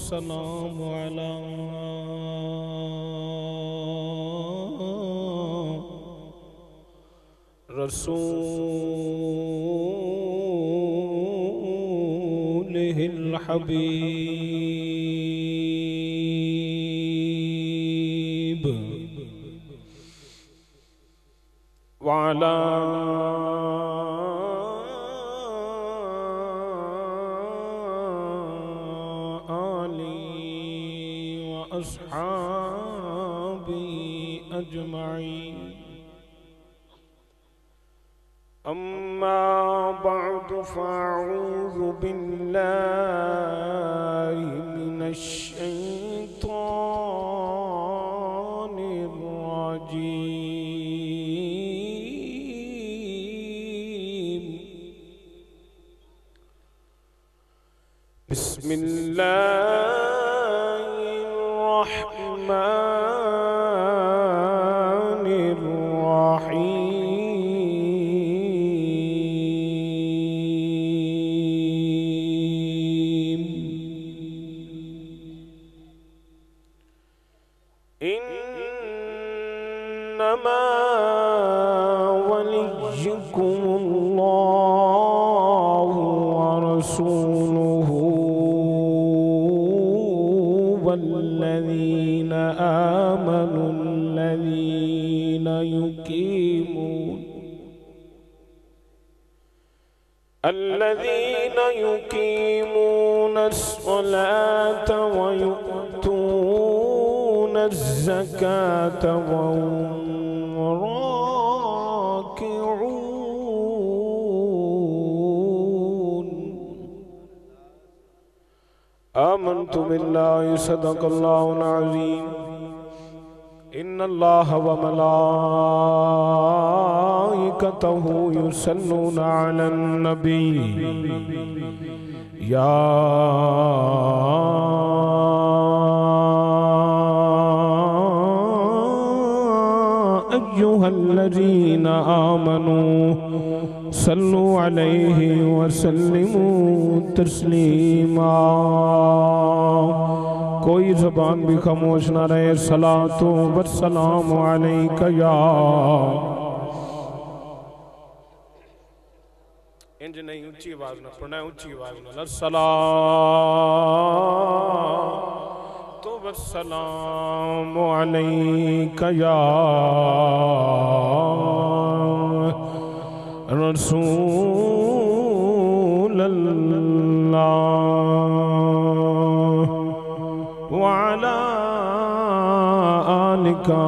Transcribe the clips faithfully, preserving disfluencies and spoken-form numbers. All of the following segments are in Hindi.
वस्सलामु अला रसूलिहिल हबीब व अला अस्हाबी अजमाइन अम्मा बअद फ़अऊज़ु बिल्लाहि मिनश शैतानिर रजीम बिस्मिल्लाह والذين آمنوا الذين يقيمون الذين يقيمون الصلاة ويؤتون الزكاة وهم راكعون آمنت بالله صدق الله العظيم إن الله وملائكته يصلون على النبي يا أيها الذين آمنوا صلوا عليه वसल्लिमू तस्लीमा। कोई ज़बान भी खामोश ना रहे। सलातो वस्सलामु अलैका या। इंज नहीं, ऊंची आवाज ना पढ़ना, ऊंची आवाज ना। सलातो वस्सलामु अलैका या रसूल अल्लाह व अला आलिका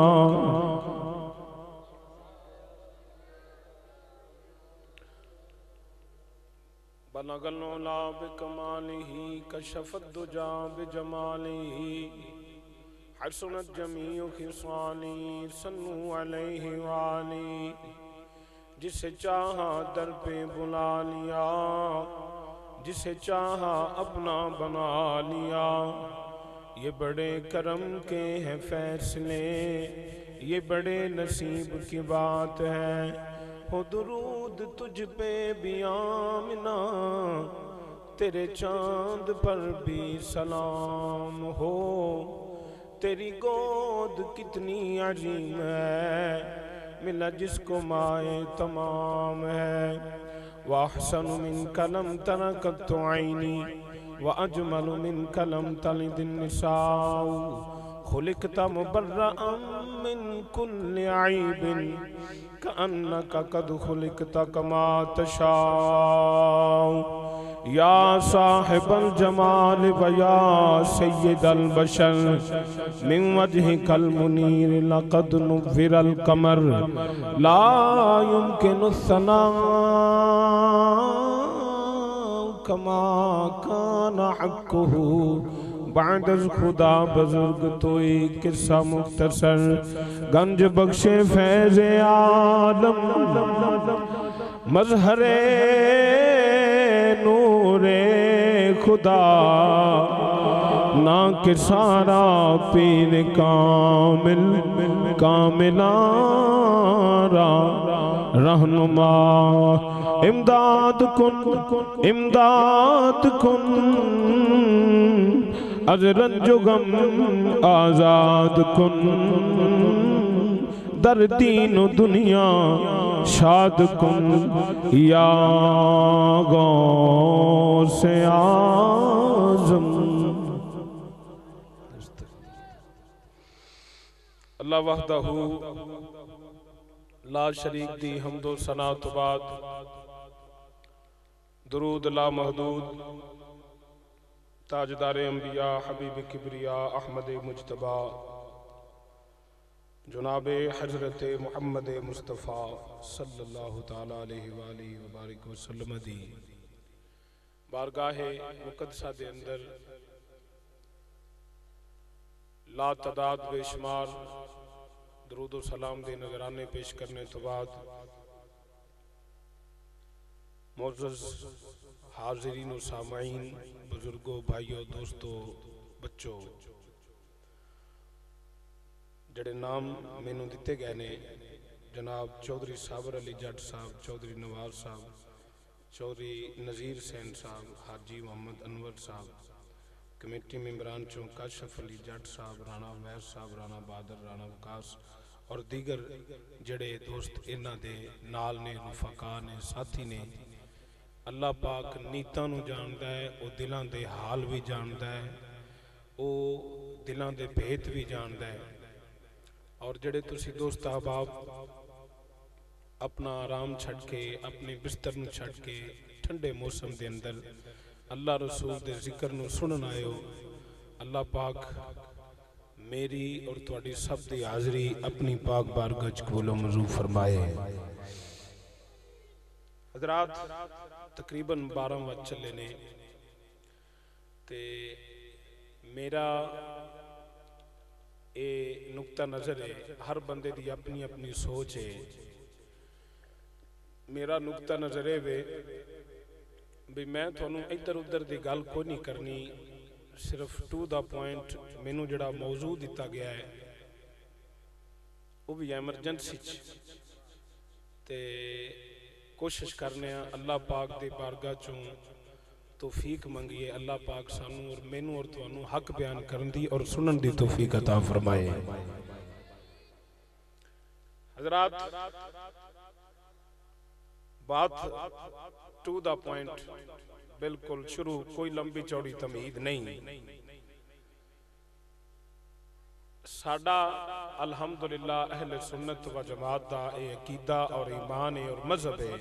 बलगल उला बिकमालिही कशफत दुजा बिजमालिही हसनत जमीउ खिसाली सल्लु अलैहि व आलिही। जिसे चाहा दर पे बुला लिया, जिसे चाहा अपना बना लिया। ये बड़े करम के हैं फैसले, ये बड़े नसीब की बात है। हो दुरूद तुझ पे भी आमिना, तेरे चांद पर भी सलाम हो। तेरी गोद कितनी अजीम है, मिला जिसको माए तमाम है। वाहसन मिन कलम तरकत आईनी व अजमल मिन कलम तलिदिन निसाउ। खुलिकता मुबर्रअम मिन कुल्लि ऐबिन कअन्नका कद खुलिकता कमा तशाउ। या साहिबल जमाल व या सय्यदल बशर मिन वजहिकल मुनीर लक़द नुव्विरल कमर ला युमकिनु सनाउ कमा काना हक़्क़ुहु। बाद खुदा बुजुर्ग तो एक किस्सा मुख्तसर। गंज बख्शे फैज़ आलम मज़हरे नूरे खुदा ना के सारा पीर कामिल कामिलारा रहनुमा। इमदाद कुन इमदाद कुन अज रंजो गम आजाद कुन, दर दीनो दुनिया शाद कुन, या गौर से आज़म। अल्लाह वहदहू ला शरीक दी हमदो सना तो बाद दुरूद ला महदूद ताजदारे अंबिया हबीब किबरिया अहमद मुजतबा जनाबे हजरत मुहम्मद मुस्तफ़ा सल्लल्लाहु ताला अलैहि वालिहि व बारिक वसल्लम दी बारगाहे मुक़द्दसा दे अंदर ला तदाद बेशुमार दरूद व सलाम दे नजराने पेश करने तो बाद मोअज़्ज़ज़ हाज़रीन व सामाईन, बुजुर्गों, भाइयों, दोस्तों, बच्चों, जड़े नाम मैनू दिते गए ने, जनाब चौधरी साबर अली जट साहब, चौधरी नवाज साहब, चौधरी नज़ीर सैन साहब, हाजी मोहम्मद अनवर साहब, कमेटी मेंबरान चों काशफ अली जट साहब, राणा वैस साहब, राणा बहादुर, राणा वकास और दीगर जड़े दोस्त इन्हां दे नाल ने, रुफका ने, साथी ने। अल्लाह पाक नीतां नूं जानदा है, वो दिलां दे हाल भी जानदा है, वो दिलां दे भेत भी जानदा है। और जड़े तुसी दोस्त अहबाब अपना आराम छड़ के, अपने बिस्तर नूं छड़ के ठंडे मौसम दे अंदर अल्लाह रसूल दे जिक्र नूं सुनन आए हो, अल्लाह पाक मेरी और तुहाडी सब दी हाज़री अपनी पाक बारगाह च कबूल मंजूर फरमाए। हज़रात तकरीबन बारह वज चले ने ते मेरा ये नुक्ता नज़र है, हर बंदे दी अपनी अपनी सोच है। मेरा नुक्ता नज़र है वे भी मैं थोनू इधर उधर की गल कोई नहीं करनी, सिर्फ टू द पॉइंट मैनू जड़ा मौजू दिता गया है वो भी एमरजेंसी ते कोशिश करने अल्लाह पाक दे बारगाह चों तौफीक मंगिए। अल्लाह पाक सानू और मैनू और तुहानू हक बयान करन दी और सुनन दी तौफीक अता फरमाए। हज़रात बात टू द पॉइंट, बिल्कुल शुरू, कोई लंबी चौड़ी तमीद नहीं। साडा अल्हम्दुलिल्लाह अहले सुन्नत व जमात दा ए अकीदा और ईमान है और मजहब है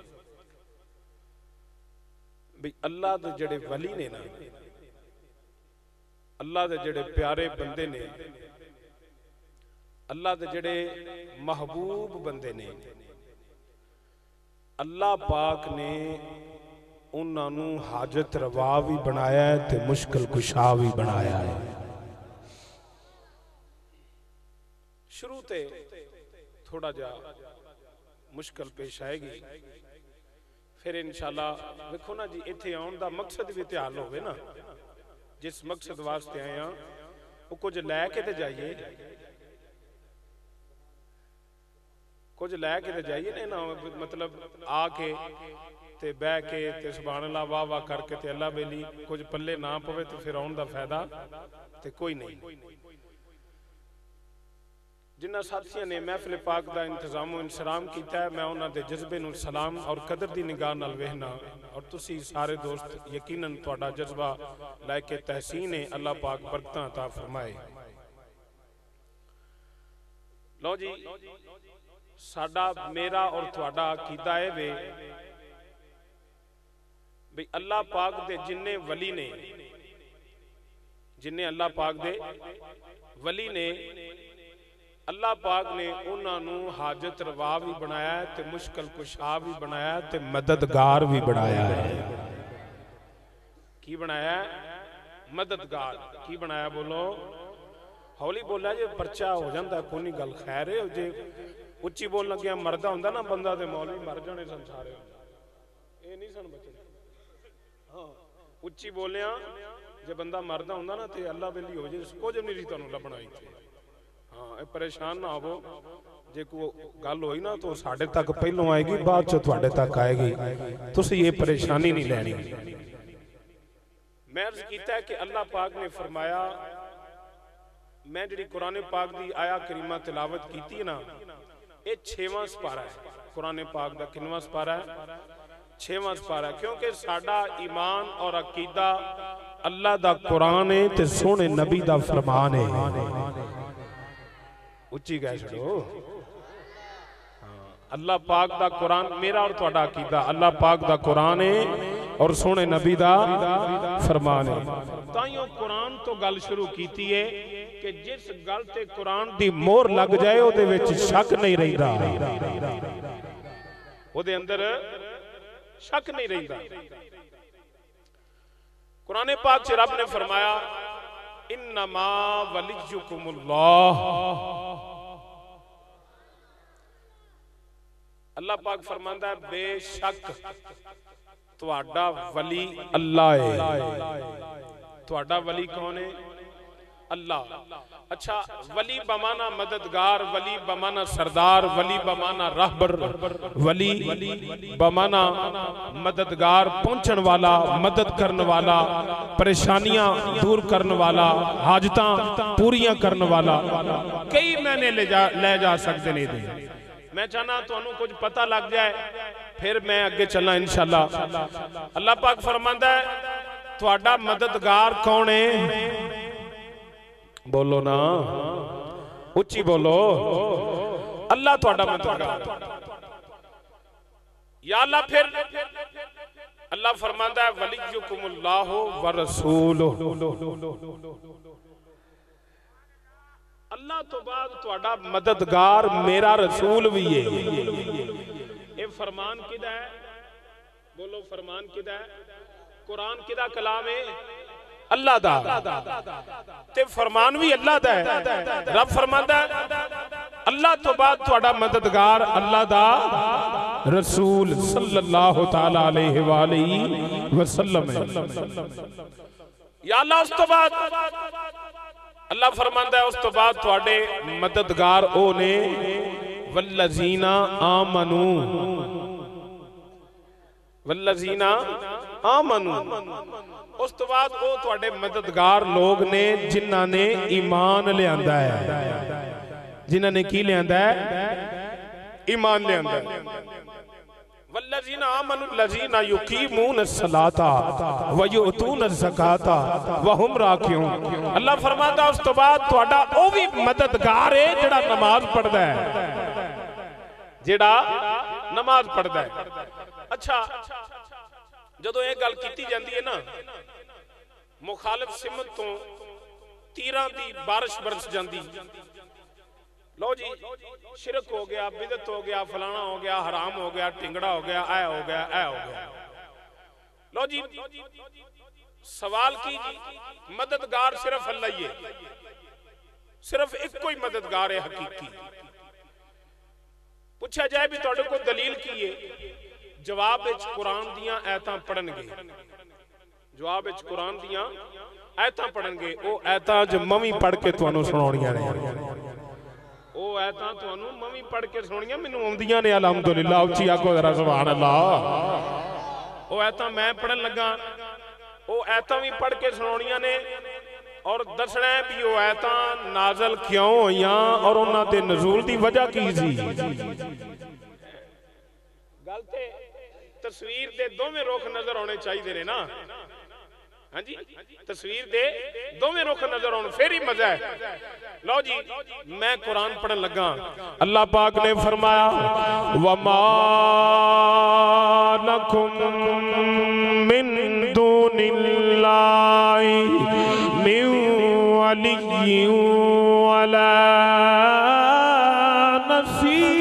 भी अल्लाह दे जड़े वली ने ना, अल्लाह दे जड़े प्यारे बंदे ने, अल्लाह दे जड़े महबूब बंदे ने, अल्लाह पाक ने उन्होंने हाजत रवा भी बनाया है ते मुश्किल कुशा भी बनाया है। शुरू ते थोड़ा जा मुश्किल पेश आएगी, फिर इंशाल्लाह देखो ना जी, इत्थे आउण दा मकसद भी ते हल होवे ना, जिस मकसद वास्ते आए हैं वो कुछ लैके ते जाइए, कुछ लैके ते जाइए ना, मतलब आके ते बह के ते सुभान अल्लाह वाह वाह करके ते अल्लाह बेली कुछ पल्ले ना पवे तो फिर आउण दा फायदा ते कोई नहीं। जिन्ना साथियों ने महफिल पाक का इंतजाम इंसराम किया है, मैं उन्होंने दे जज्बे नूं सलाम और कदर की निगाह नाल वेखना, और तुसी सारे दोस्त यकीनन तुहाडा जज्बा लायके तहसीन है। अल्लाह पाक बरकतां अता फरमाए। लो जी, साडा मेरा और तुहाडा अकीदा है वे भी अल्लाह पाक दे जिन्ने वली ने, जिन्ने अल्लाह पाक दे वली ने, अल्लाह पाक ने उन्होंने हाजत रवा भी बनाया है ते मुश्किल कुशा भी बनाया है ते मददगार भी बनाया है। की बनाया है? मददगार। की बनाया? बोलो हौली बोला जे परचा हो जाता कोई नहीं गल खैर है, जे उच्ची बोल लग्या मरदा हुंदा ना बंदा ते मौलवी मर जाने सन सारे, ये नहीं सन बचे। हाँ उच्ची बोलिया जे बंदा मरदा हुंदा ना ते अल्लाह बेली हो जाए, कुछ नहीं सी तुहानू लभना इत्थे। हाँ परेशान ना हो, जे कोई गल होई ना तो साढ़े तक पहलों आएगी, बाद च तुहाडे तक आएगी, तुसीं ये परेशानी नहीं लैनी। मैं अर्ज किया कि अल्लाह पाक ने फरमाया, मैं जी कुरान पाक की आया करीमा तिलावत की ना, ये छेवां सपारा है कुरान पाक का। किनवां सपारा है? छेवां सपारा। क्योंकि साडा ईमान और अकीदा अल्लाह दा कुरान है ते सोने नबी दा फरमान है। उच्ची कह छड़ो, अल्लाह पाक दा कुरान, मेरा और तुहाडा अकीदा अल्लाह पाक दा कुरान है और सोने नबी दा फरमान है। ताइयों कुरान तो गल शुरू की है कि जिस गल ते कुरान दी मोहर लग जाए उहदे विच शक नहीं रहिंदा, उहदे अंदर शक नहीं रहिंदा। कुरान पाक च रब ने फरमाया, इन्नमा वलियुकुमुल्लाह। अल्लाह पाक फरमांदा है बेशक तुहाडा वली अल्लाह है। तुहाडा वली कौन है? अल्लाह। अच्छा, वली बमाना मददगार, वली बमाना सरदार, वली बमाना रहबर, वली बमाना मददगार, पहुंचने वाला, मदद करने वाला, परेशानियां दूर करने वाला, हाजतां पूरियां करने वाला, कई मैंने ले जा ले जा सकते नहीं दे। मैं चाहना तुहानू कुछ पता लग जाए, फिर मैं अगे चलना इंशाअल्लाह। अल्लाह पाक फरमांदा है तुहाडा मददगार कौन है? बोलो ना, उच्ची बोलो। अल्लाह तुहाडा मददगार। या अल्लाह, फिर अल्लाह फरमांदा है वलियुकुमुल्लाहु व रसूलुहु। अल्लाह तो बाद तुहाडा मददगार मेरा रसूल भी है। ये फरमान किदा है? बोलो, फरमान किदा है? कुरान किदा कलाम है? अल्लाह दा। ते फरमान भी अल्लाह दा है। रब फरमांदा है अल्लाह तो बाद तुहाडा मददगार अल्लाह दा रसूल सल्लल्लाहु ताला अलैहि वालैहि वसल्लम है। या अल्लाह, उस तो बाद अल्लाह फरमांदा है उस तो बाद तुहाडे मददगार ओ ने वल्लज़ीना आमनू। वल्लज़ीना आमनू, उस तो बाद वो तुहाडे मददगार लोग ने जिन्हां ने ईमान लियांदा है। जिन्हां ने की लियांदा है? ईमान लियांदा है। वल्लज़ीना आमनू लज़ीना युकीमून अस्सलाता व युतून ज़काता व हुम राकिऊन। अल्लाह फरमाता उस तो बाद तुहाडा ओ भी मददगार है जेड़ा नमाज पढ़दा है, जेड़ा नमाज पढ़दा है। अच्छा, जदों ये गल कीती जाती है ना, मुखालिफ सिमत तो तीरां दी बारिश बरस जाती। लो जी, शिरक हो गया, बिदत हो गया, फलाना हो गया, हराम हो गया, टिंगड़ा हो गया, ऐ हो गया, ऐ हो गया। लो जी, सवाल की मददगार सिर्फ अल्लाह ही है, सिर्फ एक कोई मददगार है हकीकी। पूछा जाए भी तुहाडे कोल दलील की है? जवाब विच कुरान दियां आयतां पढ़नगे। जवाब विच कुरान दियां आयतां पढ़नगे। ओ आयतां जो मवी पढ़ के तुहानू सुणाउणियां ने, ओ आयतां तुहानू मवी पढ़ के सुणाउणियां मैनू आउंदियां ने। अलहमदुलिल्लाह, उच्ची आखो जरा सुभान अल्लाह। ओ आयतां मैं पढ़न लगा, ओ आयतां भी पढ़ के सुणाउणियां ने और दसना है भी वो आयतां नाज़िल क्यों होईयां और उन्हां दे नज़ूल दी वजह की सी। गल ते तस्वीर दे दोवें रुख नजर आने चाहिए ने ना। हाँ जी, तस्वीर दे दोवें रुख नजर आने फिर ही मजा है। लो जी, मैं कुरान पढ़न लगा। अल्लाह पाक ने फरमाया वमा लकुम मिन दूनिल्लाहि मिन वलिय्यिन वला नसीर।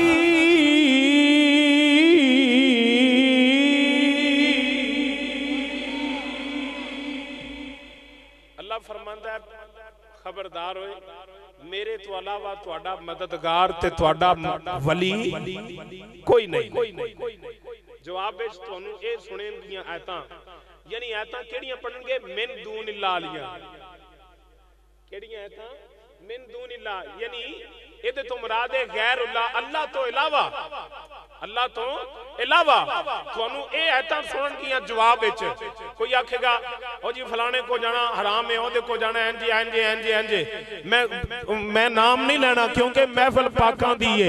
खबरदार होए, मेरे तो अलावा तुहाडा मददगार ते तुहाडा वली कोई नहीं। जवाब विच तुहानू ये सुने दियां आयतां, यानी आयतां केड़ियां पढ़नगे? मिन दूनिल्लाह वालियां। केड़ियां आयतां? मिन दूनिल्लाह, यानी इहदे तो मुराद है गैरुल्लाह, अल्लाह तो इलावा अल्लाह तो इलावा तुहानू ये आयतां सुननगियां जवाब विच कोई आखेगा ओ जी फलाने को जाना हराम है, ओदे को जाना इंज इंज इंज इंज। मैं मैं नाम नहीं लेना क्योंकि महफिल पाकां दी है,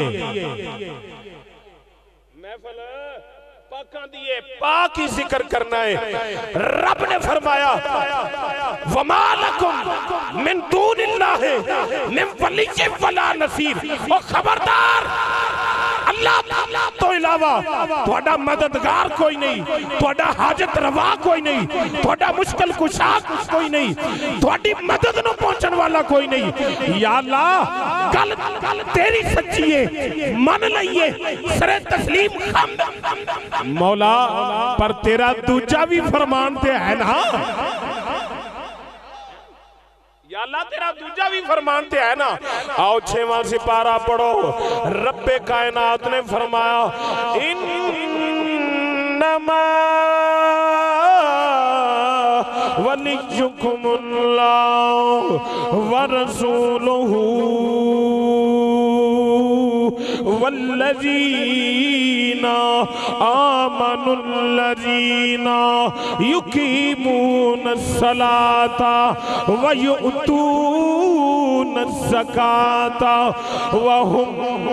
महफिल पाकां दी है, पाक ही जिक्र करना है। रब ने फरमाया वमा लकुम मिन दूनिल्लाहि मिन वलिय्य वला नसीर। ओ खबरदार अल्लाह तो इलावा तुहाडा मददगार कोई नहीं, तुहाडा हाजत रवा कोई नहीं, तुहाडा मुश्किल कुशा कोई नहीं, तुहाडी मदद नूं पहुंचण वाला कोई नहीं। या अल्लाह गल गल तेरी सच्ची है, मन लईए सरे तस्लीम खम मौला, पर तेरा दूजा भी फरमान ते है ना। या अल्लाह तेरा दूजा भी फरमान ते है ना। आओ छेवां सिपारा पढ़ो। रब्बे कायनात ने फरमाया इन्नमा वलियुकुमुल्लाह व रसूलुहु वल्लज़ीना आमनुल्लज़ीना युकीमूनस्सलाता व यु'तूनस्ज़काता व हुम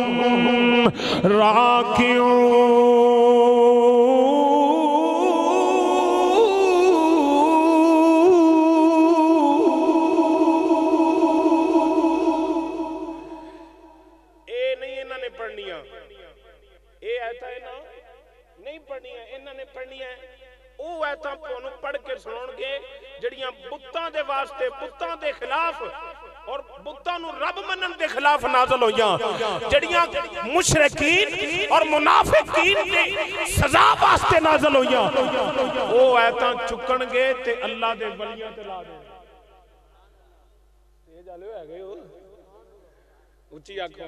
राकिऊन। पढ़ के सुनाउणगे जड़ियां बुत्तां दे वास्ते बुत्तां दे खिलाफ और बुत्तां नूं रब मनन दे खिलाफ नाज़िल होईयां, जड़ियां मुशरिकीन और मुनाफिकीन दी सज़ा वास्ते नाज़िल होईयां। ओ आयतां चुकणगे ते अल्लाह दे वलियां ते ला देण। तेज आले हो गए हो, उच्ची आखो।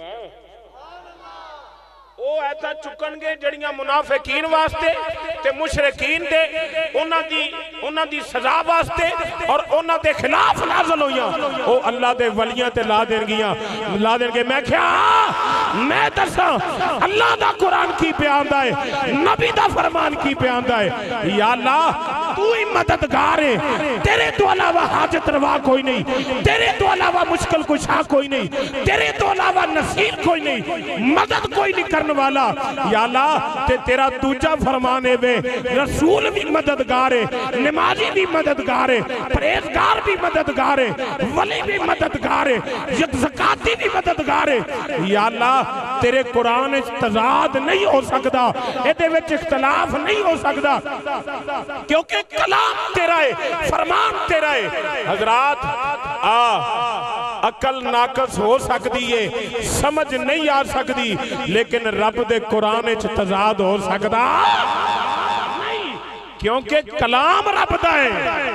ओ ऐसा चुकणगे जड़ियां मुनाफिकीन वास्ते ते मुशरिकीन दे उन्हां दी उन्हां दी सज़ा वास्ते और उन्हां दे खिलाफ नाज़िल होईयां। ओ अल्लाह दे वलियां ते ला देणगियां, ला देणगे। मैं क्या मैं दसां अल्लाह दा कुरान की बयानदा है, नबी दा फरमान की बयानदा है। या अल्लाह तू ही मददगार है, तेरे तो अलावा हाजत रवा कोई नहीं, तेरे तो अलावा मुश्किल कुशा कोई नहीं, तेरे तो अलावा नसीर कोई नहीं, मदद कोई नहीं करने वाला। या अल्लाह ते तेरा दूजा फरमान है वे रसूल भी मददगार है, नमाजी भी मददगार है, परहेजगार भी मददगार है, वली भी मददगार है, ज़काती भी मददगार है। या अल्लाह तेरे कुरान विच तज़ाद नहीं हो सकता, इहदे विच इख्तिलाफ नहीं हो सकता क्योंकि कलाम तेरा है, फरमान तेरा है। हजरात आ अकल नाकस हो सकती है, समझ नहीं आ सकती, लेकिन रब दे कुरान विच तज़ाद हो सकता नहीं क्योंकि कलाम रब दा है।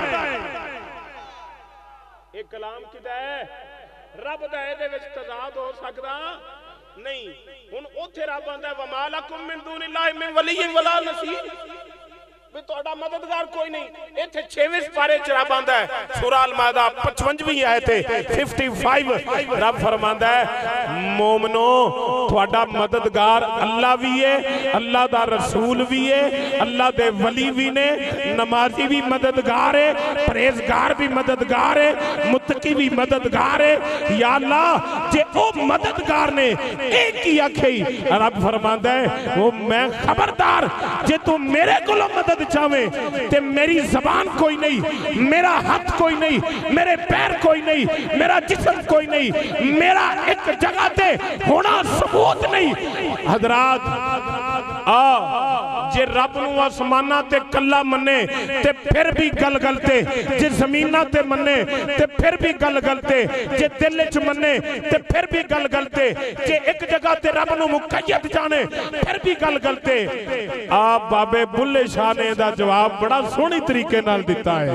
ये कलाम किदा है? रब दा। इहदे विच तज़ाद हो सकता नहीं। हुण उत्थे रब आंदा वमा लकुम मिन दूनिल्लाहि मिन वलिय्यिन वला नसीर, भी तोड़ा मददगार कोई नहीं। इत्थे छेवें पारे च रब आंदा है सूरा अल माइदा पचवंजवीं आयत है पचपन। रब फरमांदा है मोमनो तोड़ा मददगार अल्लाह भी है, अल्लाह दा रसूल भी है, अल्लाह दे वली भी ने, नमाजी भी मददगार है, परहेजगार भी मददगार है, मुत्तकी भी मददगार है। या अल्लाह जे ओ मददगार ने एक ही आखे, रब फरमांदा है वो मैं खबरदार जे तू मेरे कोलों मदद चाहे ते मेरी जबान कोई नहीं, मेरा हाथ कोई नहीं, मेरे पैर कोई नहीं, मेरा जिस्म कोई नहीं, मेरा एक जगह ते होना सबूत नहीं। हजरात आ जे रब नूं आसमाना ते कल्ला मन्ने ते फिर भी गल गलते, जे जमीना ते मन्ने ते फिर भी गल गलते, जे दिल च मन्ने ते फिर भी गल गलते, जे एक जगह ते रब नूं मुकय्यद जाने फिर भी गल गलते। आ बाबे बुल्ले शाह ने दा जवाब बड़ा सोहनी तरीके नाल दिता है।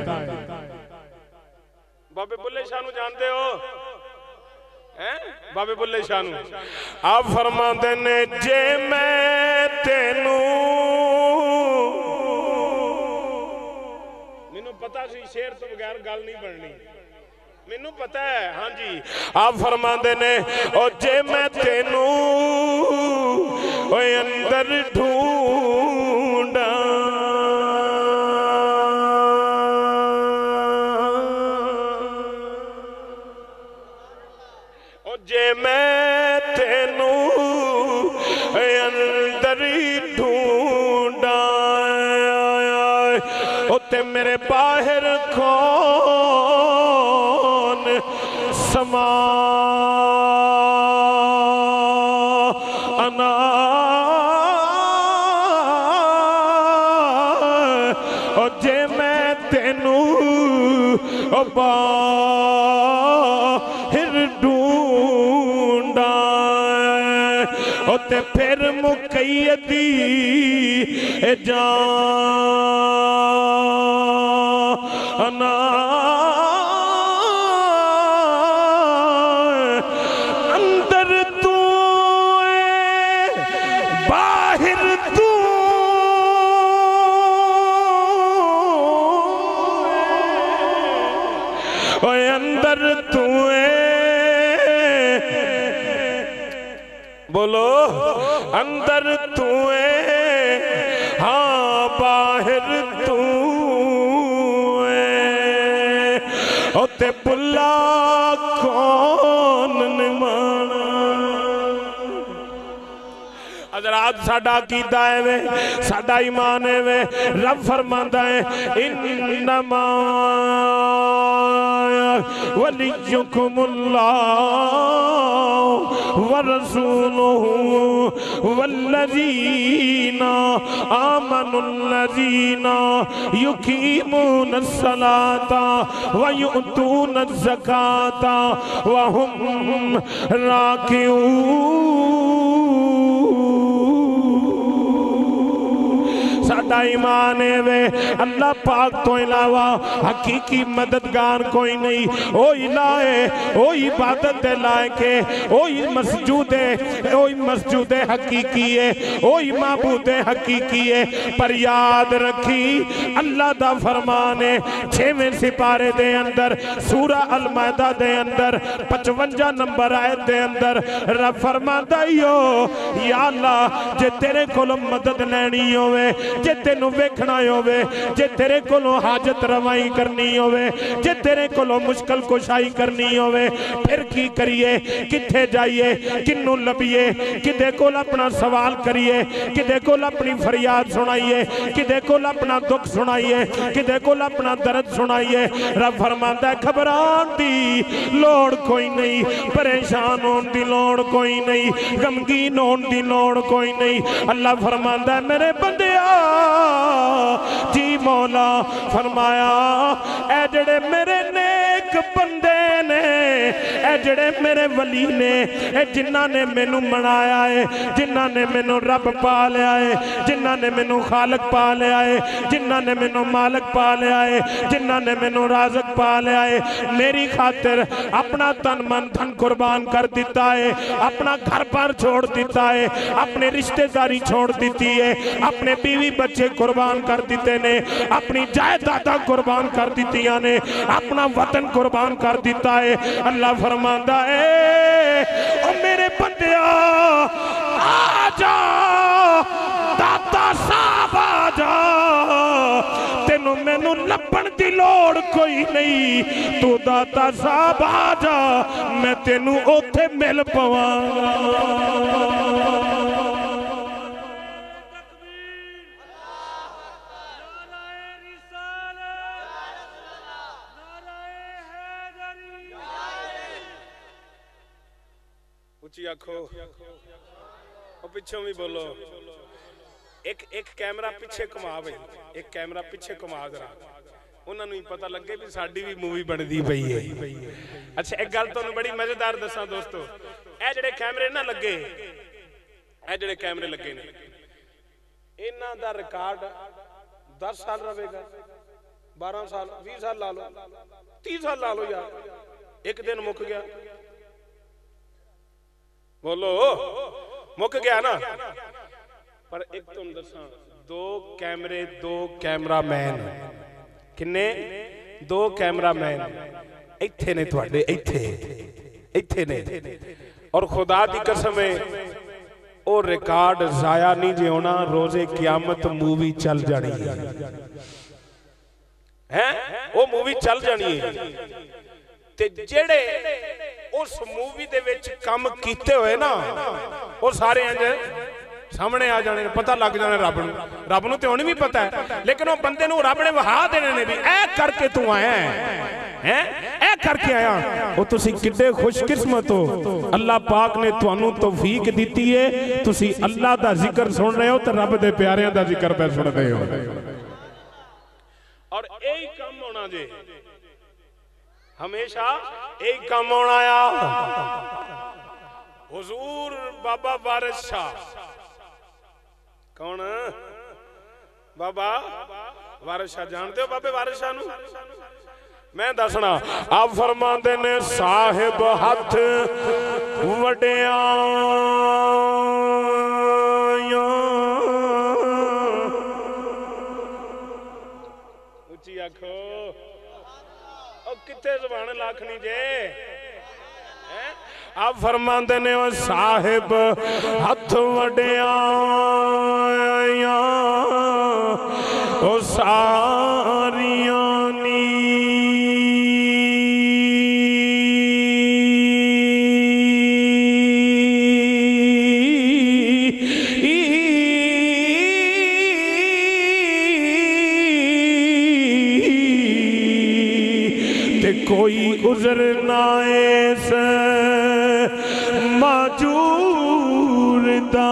बाबे बुल्ले शाह नूं जानते हो? हैं बाबे बुल्ले शाह नूं आप फरमांदे ने जे मैं तेनू, मैनू पता सी शेर तो बगैर गल नहीं बननी, मैनू पता है। हाँ जी आप फरमांदे ने ओ जे मैं तेनू ओए अंदर ढूंढा ओ जे मैं तेनू अंदर ढूंढा ओ ते मेरे बाहर कौन समा अना और जे मैं तेनू बाहर ढूंढा और ते फिर मुकैयदी जाना अंदर तू बाहर तू ओए अंदर तू बोलो अंदर तू हाँ बाहर तू ओते बुला कौन निमाना हज़रात साडा कीदा है वे साडा ईमान है वे रब फरमांदा है इन्नमा वलियुकुमुल्लाह व रसूलुहु वल्लज़ीना आमनुल्लज़ीना युकीमूनस सलाता व युतूनज़ ज़काता व हुम राकिऊन साडा ईमान है वे अल्लाह पाक तो इलावा हकीकी मददगार कोई नहीं ओ इलाहे ओ इबादत दे लायक है ओ मसजूद है ओ मसजूद हकीकी है ओ माबूद हकीकी है पर याद रखी अल्लाह दा फरमान है छेवें सिपारे दे अंदर सूरा अल मायदा दे अंदर पचवंजा नंबर आयत दे अंदर रब फरमांदा यो या अल्लाह जे तेरे कोलों मदद लैनी होवे जे तेनू वेखना होवे जे तेरे कोलों हाजत रवाई करनी होवे जे तेरे कोलों मुश्किल कुशाई करनी होवे फिर की करिए किथे जाइए किन्नू लभिए किदे कोल अपना सवाल करिए किदे कोल अपनी फरियाद सुनाइए किदे कोल अपना दुख सुनाइए किदे कोल अपना दर्द सुनाइए रब फरमांदा घबरान दी लोड़ कोई नहीं परेशान होने दी लोड़ कोई नहीं गमगीन होने दी लोड़ कोई नहीं अल्लाह फरमांदा मेरे बंदिया जी मौला फरमाया ए जड़े मेरे नेक बंदे ने ए जड़े मेरे वली ने ए जिन्ना ने मैनू मनाया है जिन्ना ने मैनू रब पा लिया है जिन्ना ने मैनू खालक पा लिया है जिन्ना ने मैनू मालिक पा लिया है जिन्ना ने मैनू राज़िक पा लिया है मेरी खातिर अपना तन मन धन कुर्बान कर दिता है अपना घर पर छोड़ दिता है अपने रिश्तेदारी छोड़ दी है अपने बीवी बच्चे कुर्बान कर दिते ने अपनी जायदादा कुर्बान कर दितियां ने अपना वतन कुर्बान कर दिता है अल्लाह फरमांदा है ओ मेरे बंदिया आजा दाता साहब आजा तेनू मैनू लभण दी लोड़ कोई नहीं तू दाता साहब आजा मैं तेनू ओथे मिल पवांगा आखो और पिछों भी बोलो एक एक कैमरा पिछे घुमा भाई एक कैमरा पिछे घुमा जरा उन्होंने ही पता लगे भी साडी भी मूवी बनती पई है। अच्छा एक गल तुहानू बड़ी मजेदार दसा दोस्तों ए जिहड़े कैमरे ना लगे ए जिहड़े कैमरे लगे ने इन्हां दा रिकॉर्ड दस साल रहेगा बारह साल बीस साल ला लो तीस साल ला लो यार एक दिन मुक गया बोलो मुक गया ना पर एक तुम दसा दो कैमरे दो कैमरा मैन किन्ने दो कैमरा मैन इत्थे ने तुहाडे इत्थे इत्थे ने और खुदा दी कसम है वो रिकॉर्ड जाया नहीं जे होना, रोजे क्यामत मूवी चल जानी है, वो मूवी चल जानी है। ते जेड़े उस मूवी दे विच काम कीते हुए ना वो सारे इंज सामने आ जाने, पता लग जाने रब नूं। रब नूं ते हुण भी पता है, लेकिन वो बंदे नूं रब ने वहा देने ने भी ऐ करके तू आया है, ऐ करके आया। वो तुसी किड्डे खुशकिस्मत हो, अल्लाह पाक ने तुहानू तौफीक दिती है, तुसी अल्लाह दा जिक्र सुन रहे हो तो रब दे प्यारियां दा जिक्र पे सुन रहे हो। और यही काम होना जे, हमेशा यही काम होना आ। हुजूर बाबा वारिस शाह, कौन बाबा वारिस शाह, जानते हो बाबे वारिस शाह नूं? मैं दसना, आप फरमाते ने साहिब हथ वड्डिया उची आखो, किथे ज़बान लाखनी जे। आप फरमाते ने साहिब हथ वड्डिया ओ सारिया नी ते कोई उज़र ना ऐस माजूर दा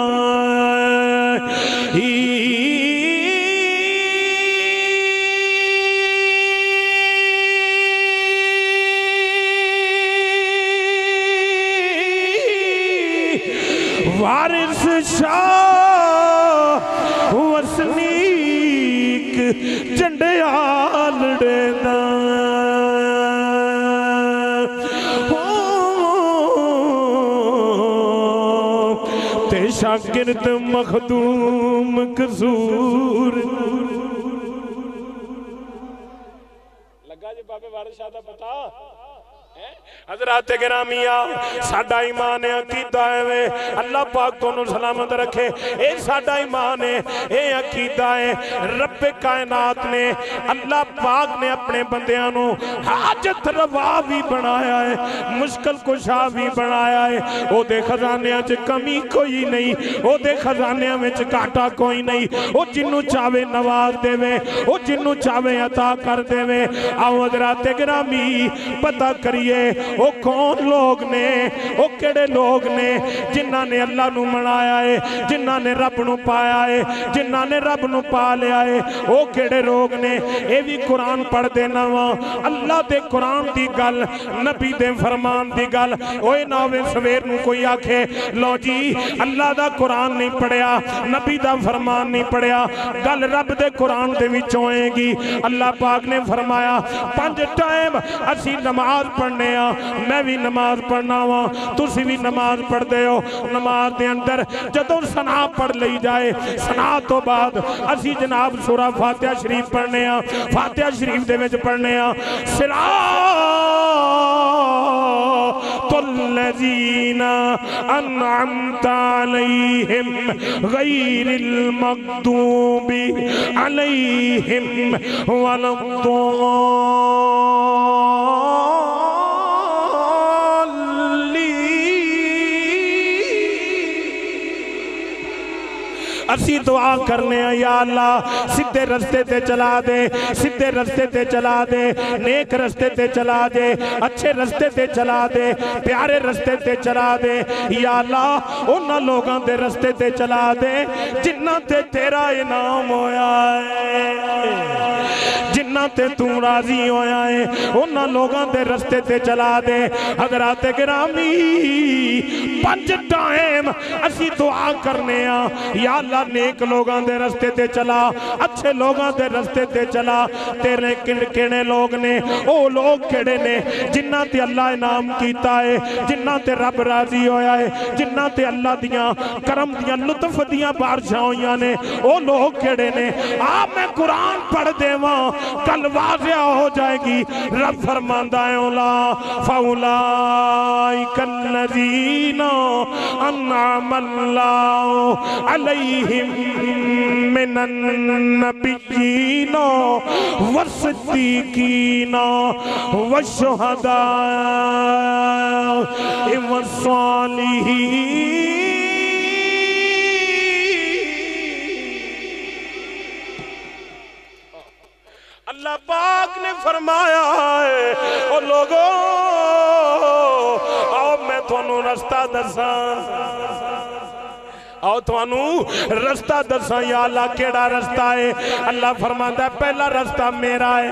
वारिस शाह वसनीक झंडियाल देना ते शागिर्द मखदूम कसूर। लगा जी बाबे वारिस शाह दा पता हज़रात गिरामिया, साडा ईमान है, अकीदा है, अल्लाह पाक तुहानू सलामत रखे। ये साडा ईमान है, ये अकीदा है। रब कायनात ने, अल्लाह पाक ने अपने बंदियां नू हाजत रवा भी बनाया है, मुश्किल कुशा भी बनाया है। ओदे खजानियां च कमी कोई नहीं, ओदे खजानियां विच घाटा कोई नहीं। ओ जिन्नू चाहे नवाज देवे, ओ जिन्नू चाहे अता कर देवे। आओ हज़रात गिरामी पता करिए वो कौन लोग ने, वो केड़े लोग ने जिन्हां ने अल्लाह नू मनाया है, जिन्हां ने रब नू पाया है, जिन्हां ने रब नू पा लिया है। वो केड़े लोग ने, ये भी कुरान पढ़ देना वा। अल्लाह दे कुरान दी गल, नबी दे फरमान दी गल ओए ना होवे सवेर नू कोई आखे लो जी अल्लाह दा कुरान नहीं पढ़िया, नबी दा फरमान नहीं पढ़िया। गल रब दे कुरान दे विच होएगी। अल्लाह पाक ने फरमाया पंज टाइम असी नमाज पढ़ने आ, मैं भी नमाज पढ़ना वा, तुसी भी नमाज पढ़ते हो। नमाज के अंदर जदों सना पढ़ ली जाए, सना तो बाद असी जनाब सूरा फातिहा शरीफ पढ़ने आ। फातिहा शरीफ दे विच पढ़ने आ सिरातुल्लज़ीना अनअमता अलैहिम गैरिल मग़दूबि अलैहिम वलद्दाल्लीन। असी दुआ करने या अल्लाह सीधे रस्ते ते चला दे, सीधे रस्ते ते चला दे, नेक रस्ते ते चला दे, अच्छे रस्ते ते चला दे, प्यारे रस्ते ते चला दे। या अल्लाह उन्हां लोगां दे रस्ते ते चला दे जिन्हां ते तेरा इनाम होया है, जिन्हां ते तू राजी होया है, उन्हां लोगां दे रस्ते ते चला दे। हज़रात गिरामी पंज टाइम असी दुआ करने आ या अल्लाह नेक लोगां दे रस्ते ते चला, अच्छे लोगां दे रस्ते ते चला। तेरे किने लोग ने, ओ लोग केड़े ने जिन्हां ते अल्लाह इनाम कीता है, जिन्हां ते रब राजी होया है, जिन्हां ते अल्लाह दियां करम दियां लुत्फ दियां बारिशां होईयां ने, ओ लोग केड़े ने। आप मैं कुरान पढ़ देवां कल वाज़िया हो जाएगी। रब फरमांदा है औला फौलाइकल्लज़ीना अन्नामल्लाहु अलैहिम मिनन नबिय्यीन वस्सिद्दीकीन वशुहदा वस्सालिहीन। अल्लाह पाक ने फरमाया है ओ लोगों आओ मैं थानू रास्ता दसा, आओ थानू रास्ता दसा। या अल्लाह केड़ा रास्ता है? अल्लाह फरमाता है पहला रास्ता मेरा है।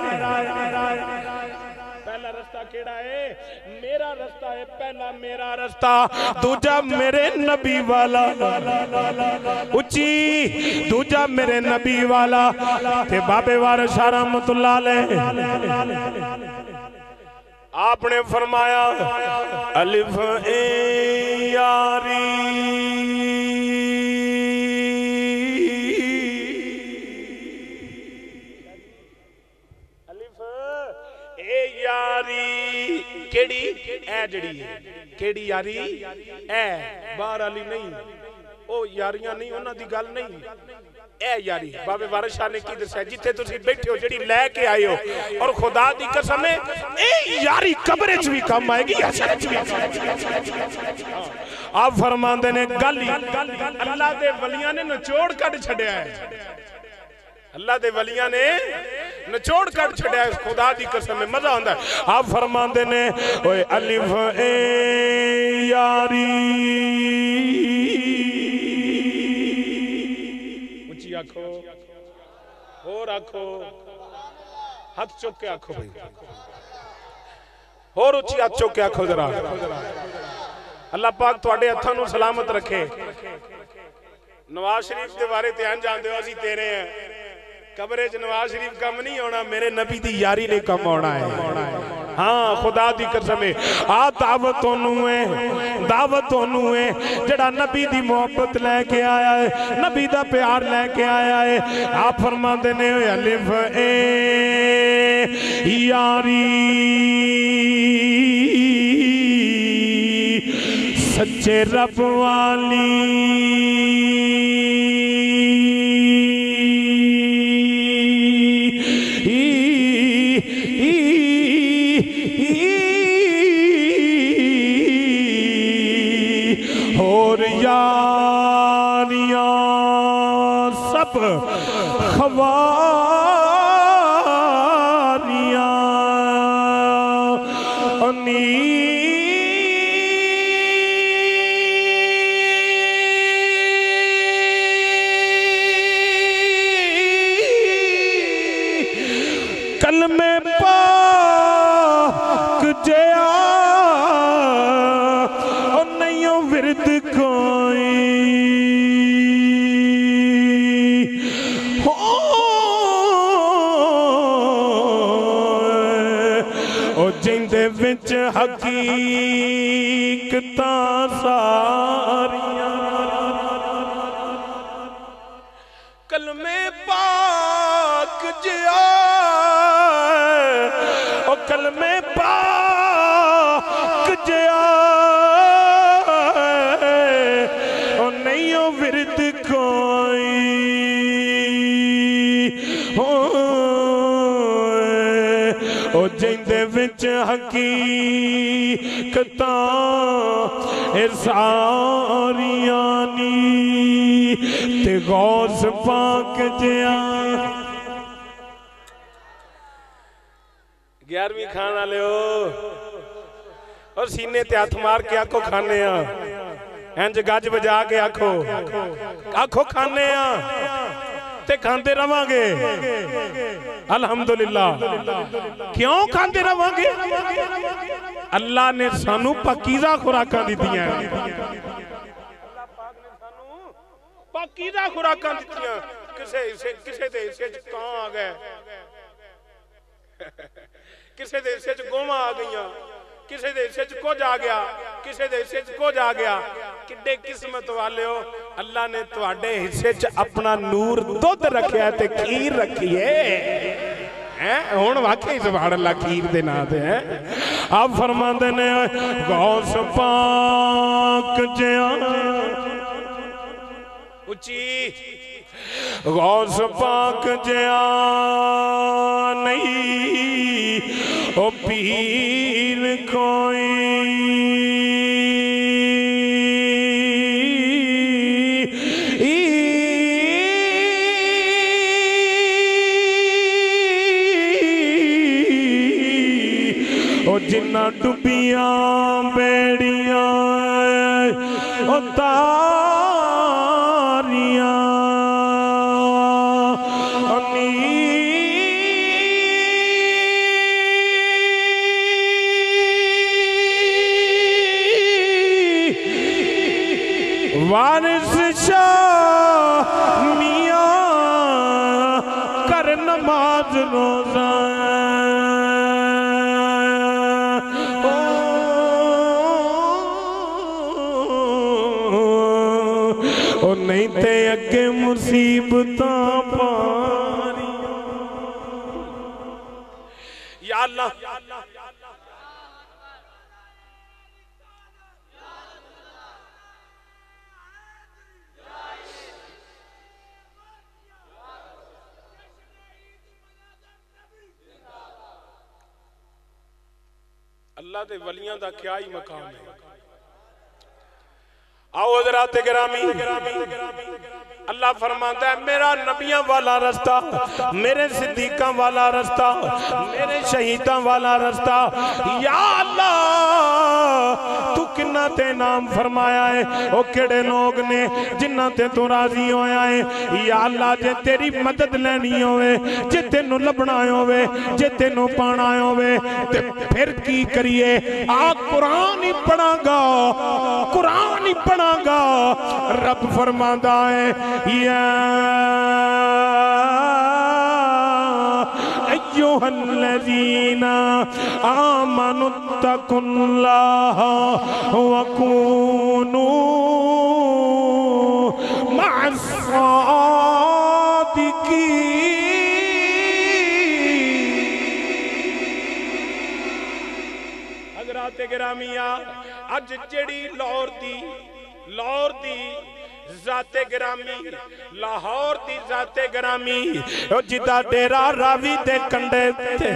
पहला रास्ता केड़ा है? मेरा रास्ता है। पहला मेरा रास्ता, दूजा मेरे नबी वाला उची, दूजा मेरे नबी वाला। ते बाबे वारिस शाह रहमतुल्लाह अलैह आपने फरमाया अलिफ ए यारी यारी केड़ी ए जड़ी है केड़ी यारी ए बाहर वाली नहीं, ओ यारियां नहीं, उन्हां दी गल नहीं, ए यारी। बाबे वारिस शाह ने की दस्या जिथे तुसी बैठे हो जड़ी लैके आए हो और खुदा दी कसम है ए यारी कब्र च भी काम आएगी, हशर च भी। आप फरमांदे ने गल अल्लाह दे वलियां ने निचोड़ कट छड़िया है, अल्लाह दे वलियां ने निचोड़ कट छड़िया, खुदा दी कसम में मजा आंदा है। आप फरमांदे ने ओए अलिफ ए यारी ऊंची आखो और आखो, हाथ चुक के आखो भाई, और ऊंची हाथ चुक के आखो जरा। अल्लाह पाक तुहाडे हत्थां नूं सलामत रखे। नवाज शरीफ के बारे ते अन जानदे हो असीं तेरे हैं, कब्रे च नवाज शरीफ कम नहीं होना, मेरे नबी दी यारी ने कम होना है। हाँ खुदा दी कसम है आ दावत तोनू है, दावत तोनू है जड़ा नबी दी मोहब्बत लेके आया है, नबी दा प्यार लेके आया है। आप फरमाते ने अलिफ ए यारी सच्चे रब वाली खवारियां अनी कलमे पाक जया और नहीं विरद कोई जिंदे विच हकीकतां सारियां कलमे पाक जिया ओ कलमे पाक जिया ओ नहीं ओ विरद कोई ओ जिंदे विच हकीकतां सारियां नी ते गौस पाक जिया। ग्यारहवीं खान वाले हो और सीने ते हथ मार के आखो खाने इंज गज बजा के आखो आखो खाने ते खाते रवांगे अल्हम्दुलिल्लाह। क्यों खाते रवांगे? अल्लाह ने सानू पाकीज़ा खुराकां दित्तियां, पाकीज़ा खुराकां दित्तियां। किसे किसे दे हिस्से च कां आ गए, किसे दे हिस्से च गोवां आ गईयां, किसे दे हिस्से च कुछ आ गया, किसे दे हिस्से च कुछ आ गया। किड्डे किस्मत वाले हो, अल्लाह ने तुहाडे हिस्से च अपना नूर दुध रखिया ते खीर रखी है। हुण वाकई सुभान अल्लाह खीर दे नाम ते है। आप फरमाते ने गौस पाक जिया उची गौस पाक जिया नहीं ओ पीर कोई जिन्ना डुबिया बेड़िया तारिया वारिस शाह मियां कर नमाज रोजा नहीं ते अगे मुसीबत पारी या अल्लाह अल्लाह दे वलियां दा क्या ही मकाम है। आओ हज़रात गिरामी अल्लाह फरमाता है मेरा नबियां वाला रास्ता मेरे सिद्दीकां वाला रास्ता मेरे शहीदां वाला रास्ता या अल्लाह तू किन्ना ते नाम फरमाया है ओ केड़े लोग ने जिन्ना ते तू राजी होया है या अल्लाह जे तेरी मदद लेनी होवे जे तेनू लभना होवे जे तेनू पाना होवे ते फिर की करिए आ कुरान ही पढ़ांगा कुरान ही पढ़ांगा। रब फरमांदा है या अय्युहल्लज़ीना आमनुत्तकुल्लाह वकूनू मअस्सादिकीन। हज़रात गिरामिया अज जेड़ी लाहौर दी लाहौर दी जाते गिरामी लाहौर दी जाते गिरामी जिदा डेरा रावी दे कंडे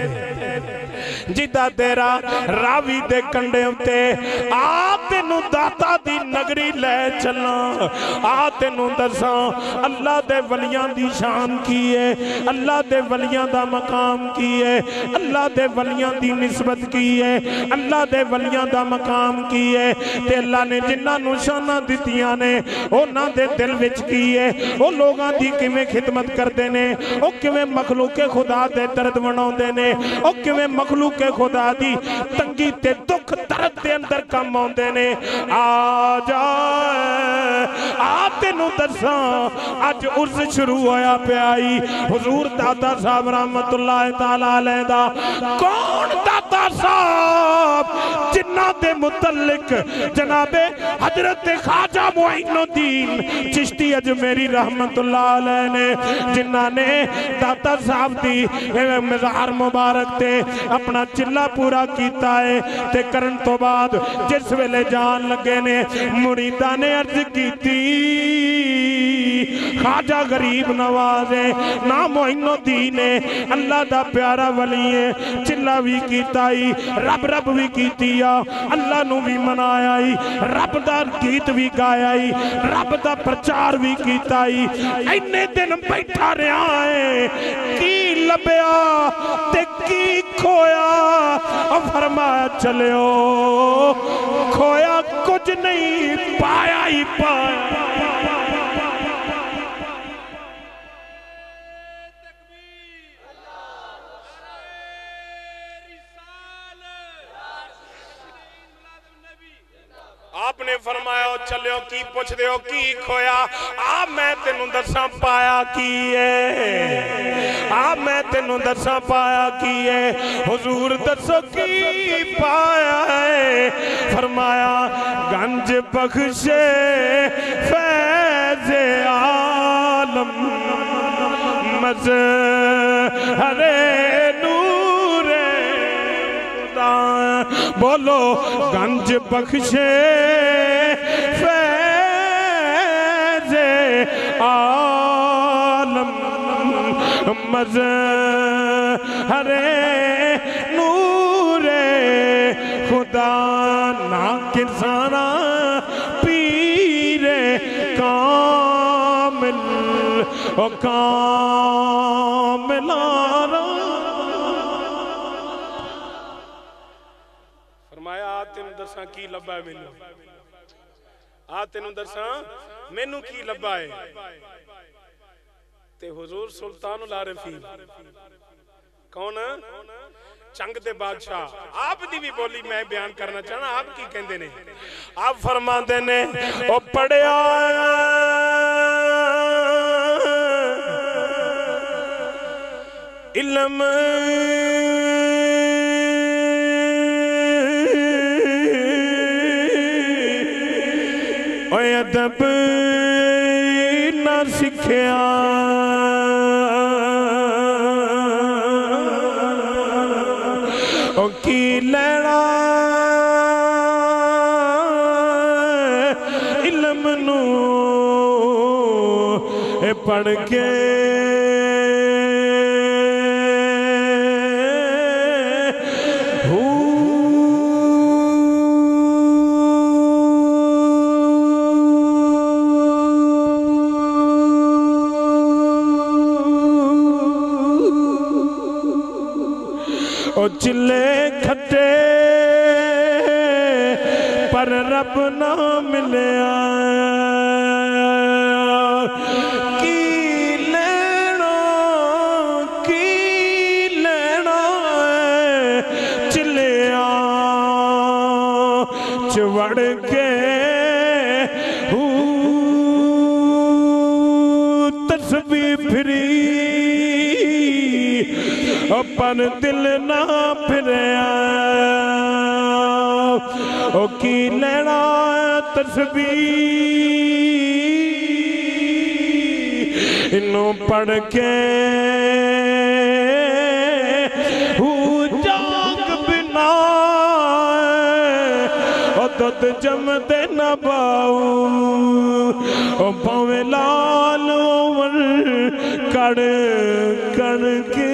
जिदा डेरा रावी दे कंडे उत्ते आ तेनू दाता दी नगरी ले चला आ तेनू दसा अल्लाह दे वलियां दी शान की है अल्लाह दे वलियां दा मकाम की है अल्लाह दे वलियां दी निस्बत की है अल्लाह दे वलियां दा मकाम की है ते अल्लाह ने जिन्हां नू शाना दित्तियां ने उन्हां दे दिल विच की है वो लोगां दी किवें खिदमत करदे ने ओ किवें मखलूके खुदा दे दर्द वणाउंदे ने ओ किवें मखलूके खुदा दी तंगी ते दुख दर्द दे अंदर काम आउंदे ने। आ जा आ तेनू दसां अज उर्स शुरू होया पियाई हुजूर दाता साहब रहमतुल्लाह तआला अलैह दा कौन दाता साहब जिन्हां दे मुतल्लिक जनाबे हजरत ख्वाजा मोइनुद्दीन चिश्ती अजमेरी रहमतुल्लाह अलैह ने जिन्हां ने दाता साहब दी मज़ार मुबारक ते अपना चिल्ला पूरा कीता है ते करन तो बाद जिस वेले जान लगे ने मुरीदा ने अर्ज कीती ख्वाजा गरीब नवाज है ना मोइनुद्दीन है अल्लाह दा प्यारा वली है चिल्ला भी कीता ही रब रब भी कीती आ अल्लाह नू भी मनाया ही रब दा गीत भी गाया ही रब दा प्रचार भी कीता ही इन्ने दिन बैठा रहा है की लभया ते की खोया और फरमाया चलियो खोया कुछ नहीं पाया ही पाया। आपने फरमाया चलियो की पुछदे हो की खोया आ मैं तेनू दसा पाया की है आ मैं तेनू दसा पाया की है हुजूर दसो की पाया है फरमाया गंज बख्शे फैज़ आलम मज़हरे बोलो गंज बख्शे फैज़े आलम मज़हरे नूरे खुदा ना किसाना पीरे कामिल ओ कामिलारा। फरमाया आ तेनू दसा की लब्बा है मैनू, आ तेनू दसा मैनू की लब्बा है। ते हुजूर सुल्तान उल आरिफीन कौन? चंग दे बादशाह। आप दी भी बोली मैं बयान करना चाहना, आप की कहंदे ने? आप फरमाते ने ओ पढ़िया इल्म ओ अदब ना सिखया ओ की लेना इल्म नू ए पढ़ के चिल्ले खट्टे पर रब ना मिलया की लेना की लेना चिल्लिया चवड़ के तस्बीह फिरी अपन दिल ना फिरया ओ की लेना तस्बीह इनू पढ़ के जाग बिना ओ दुध जमदे न बाऊ ओ पावे लाल ओवर कड़ कड़ के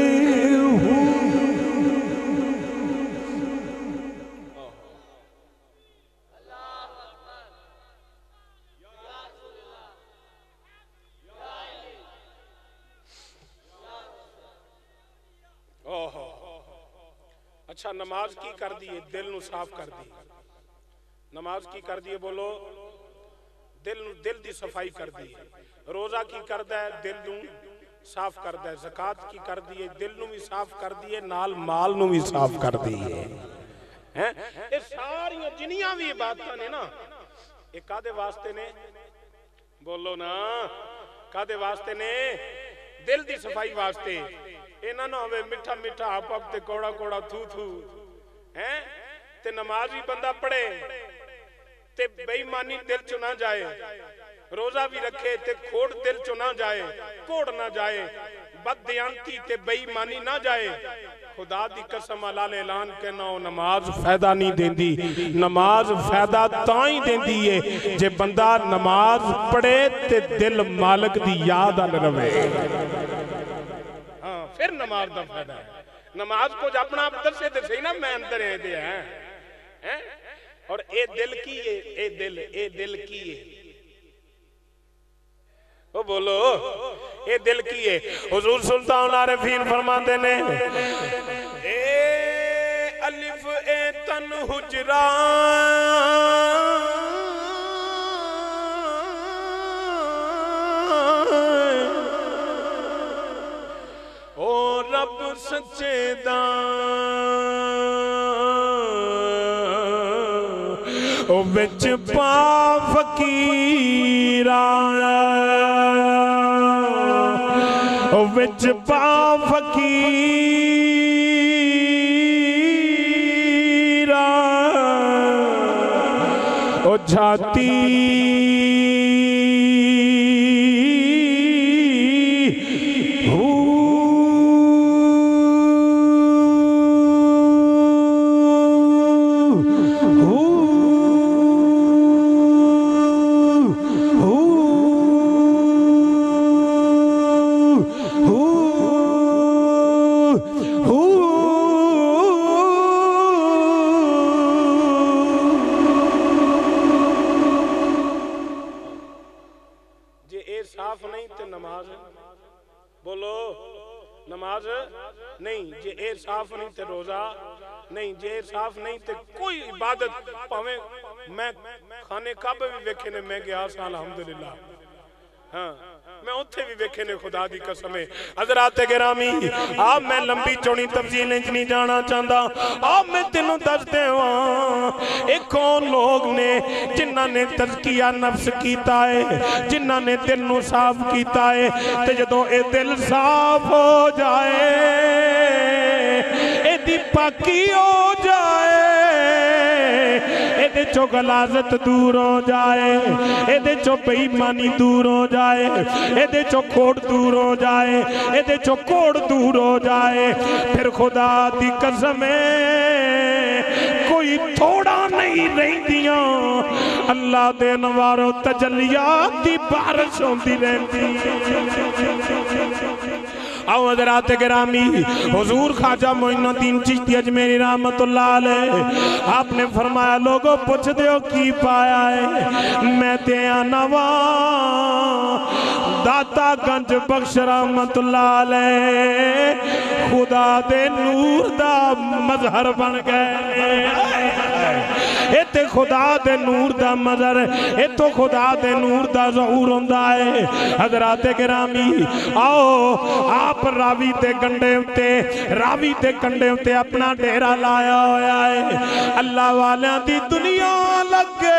अच्छा नमाज की कर दिए दिल नू साफ कर दी। नमाज की कर दिए बोलो दिल नू दिल दी सफाई कर दी। रोजा की करदा है दिल नू साफ करदा है। ज़कात की कर दिए दिल नू भी साफ कर दिए नाल माल नू भी साफ कर दिए हैं। ये सारी जिन्नियां भी इबादतां ने ना ये कादे वास्ते ने बोलो ना कादे वास्ते ने? दिल दी सफाई वास्ते। इन्हां ना होवे मिठा मिठा हप हप ते कौड़ा कौड़ा थू थू हैं ते नमाज भी बंदा पढ़े ते बेईमानी दिल चो ना जाए। रोजा भी रखे ते खोड़ दिल चो ना जाए, कोड़ ना जाए, बददियांती ते बेईमानी ना जाए। खुदा दी कसम अल्लाह ने ऐलान करना ओ नमाज फायदा नहीं देंदी। नमाज फायदा तां ही देंदी है जे बंदा नमाज पढ़े ते दिल मालिक दी याद अल रवे। हाँ फिर नमाज दा फायदा है। नमाज कुछ अपना आप दसे ते सही ना मैं अंदर है दे हैं हैं और ए दिल की है ए दिल ए दिल की है ओ बोलो ये दिल की है। हुजूर सुल्तान आरिफीन फरमाते ने ए अलिफ ए तन हुजरा ओ रब सच्चे दा ओ बिच पा फकीरा ओ बिच पा फकीरा ओ छाती साफ नहीं तो रोजा नहीं, जे साफ नहीं तो कोई इबादत भावे मैं खाने काबे भी वेखे ने, मैं गया सा अल्हम्दुलिल्लाह, हाँ मैं उत्थे भी वेखे ने, खुदा दी कसम है। हज़रात गिरामी आप मैं लंबी चौड़ी तफसील च नहीं जाना चाहता, आप मैं तेनों दस देवा एक कौन लोग ने जिन्हां ने तज़किया नफ्स कीता है, जिन्हां ने दिल नूं साफ कीता है, ते जदों ए दिल साफ हो जाए, एदी पाकी हो जाए, एदे चो गलाजत दूर हो जाए, एदे चो बेईमानी दूर हो जाए, एदे चो खोट दूर हो जाए, एदे चो कोड़ दूर हो जाए, फिर खुदा दी कसम कोई थोड़ा नहीं रहिंदियां, अल्लाह दे नवारो तजल्लियात दी बारिश होंदी रहंदी। आओ हज़रात गिरामी, हुजूर ख्वाजा मोइनुद्दीन चिश्ती अजमेरी रहमतुल्लाह अलैह आपने फरमाया लोगों पूछ दो की पाया है, मैं ते नवा दाता गंज बख्श रहमतुल्लाह अलैह खुदा दे नूर दा मजहर बन गए, इत्थे खुदा दे नूर दा मजहर, इत्थों खुदा दे नूर दा ज़हूर होंदा है। हज़रात गिरामी आओ आप रावी ते कंडे उत्ते, रावी ते कंडे उत्ते अपना डेरा लाया होया है, अल्लाह वालियां दी दुनिया लगे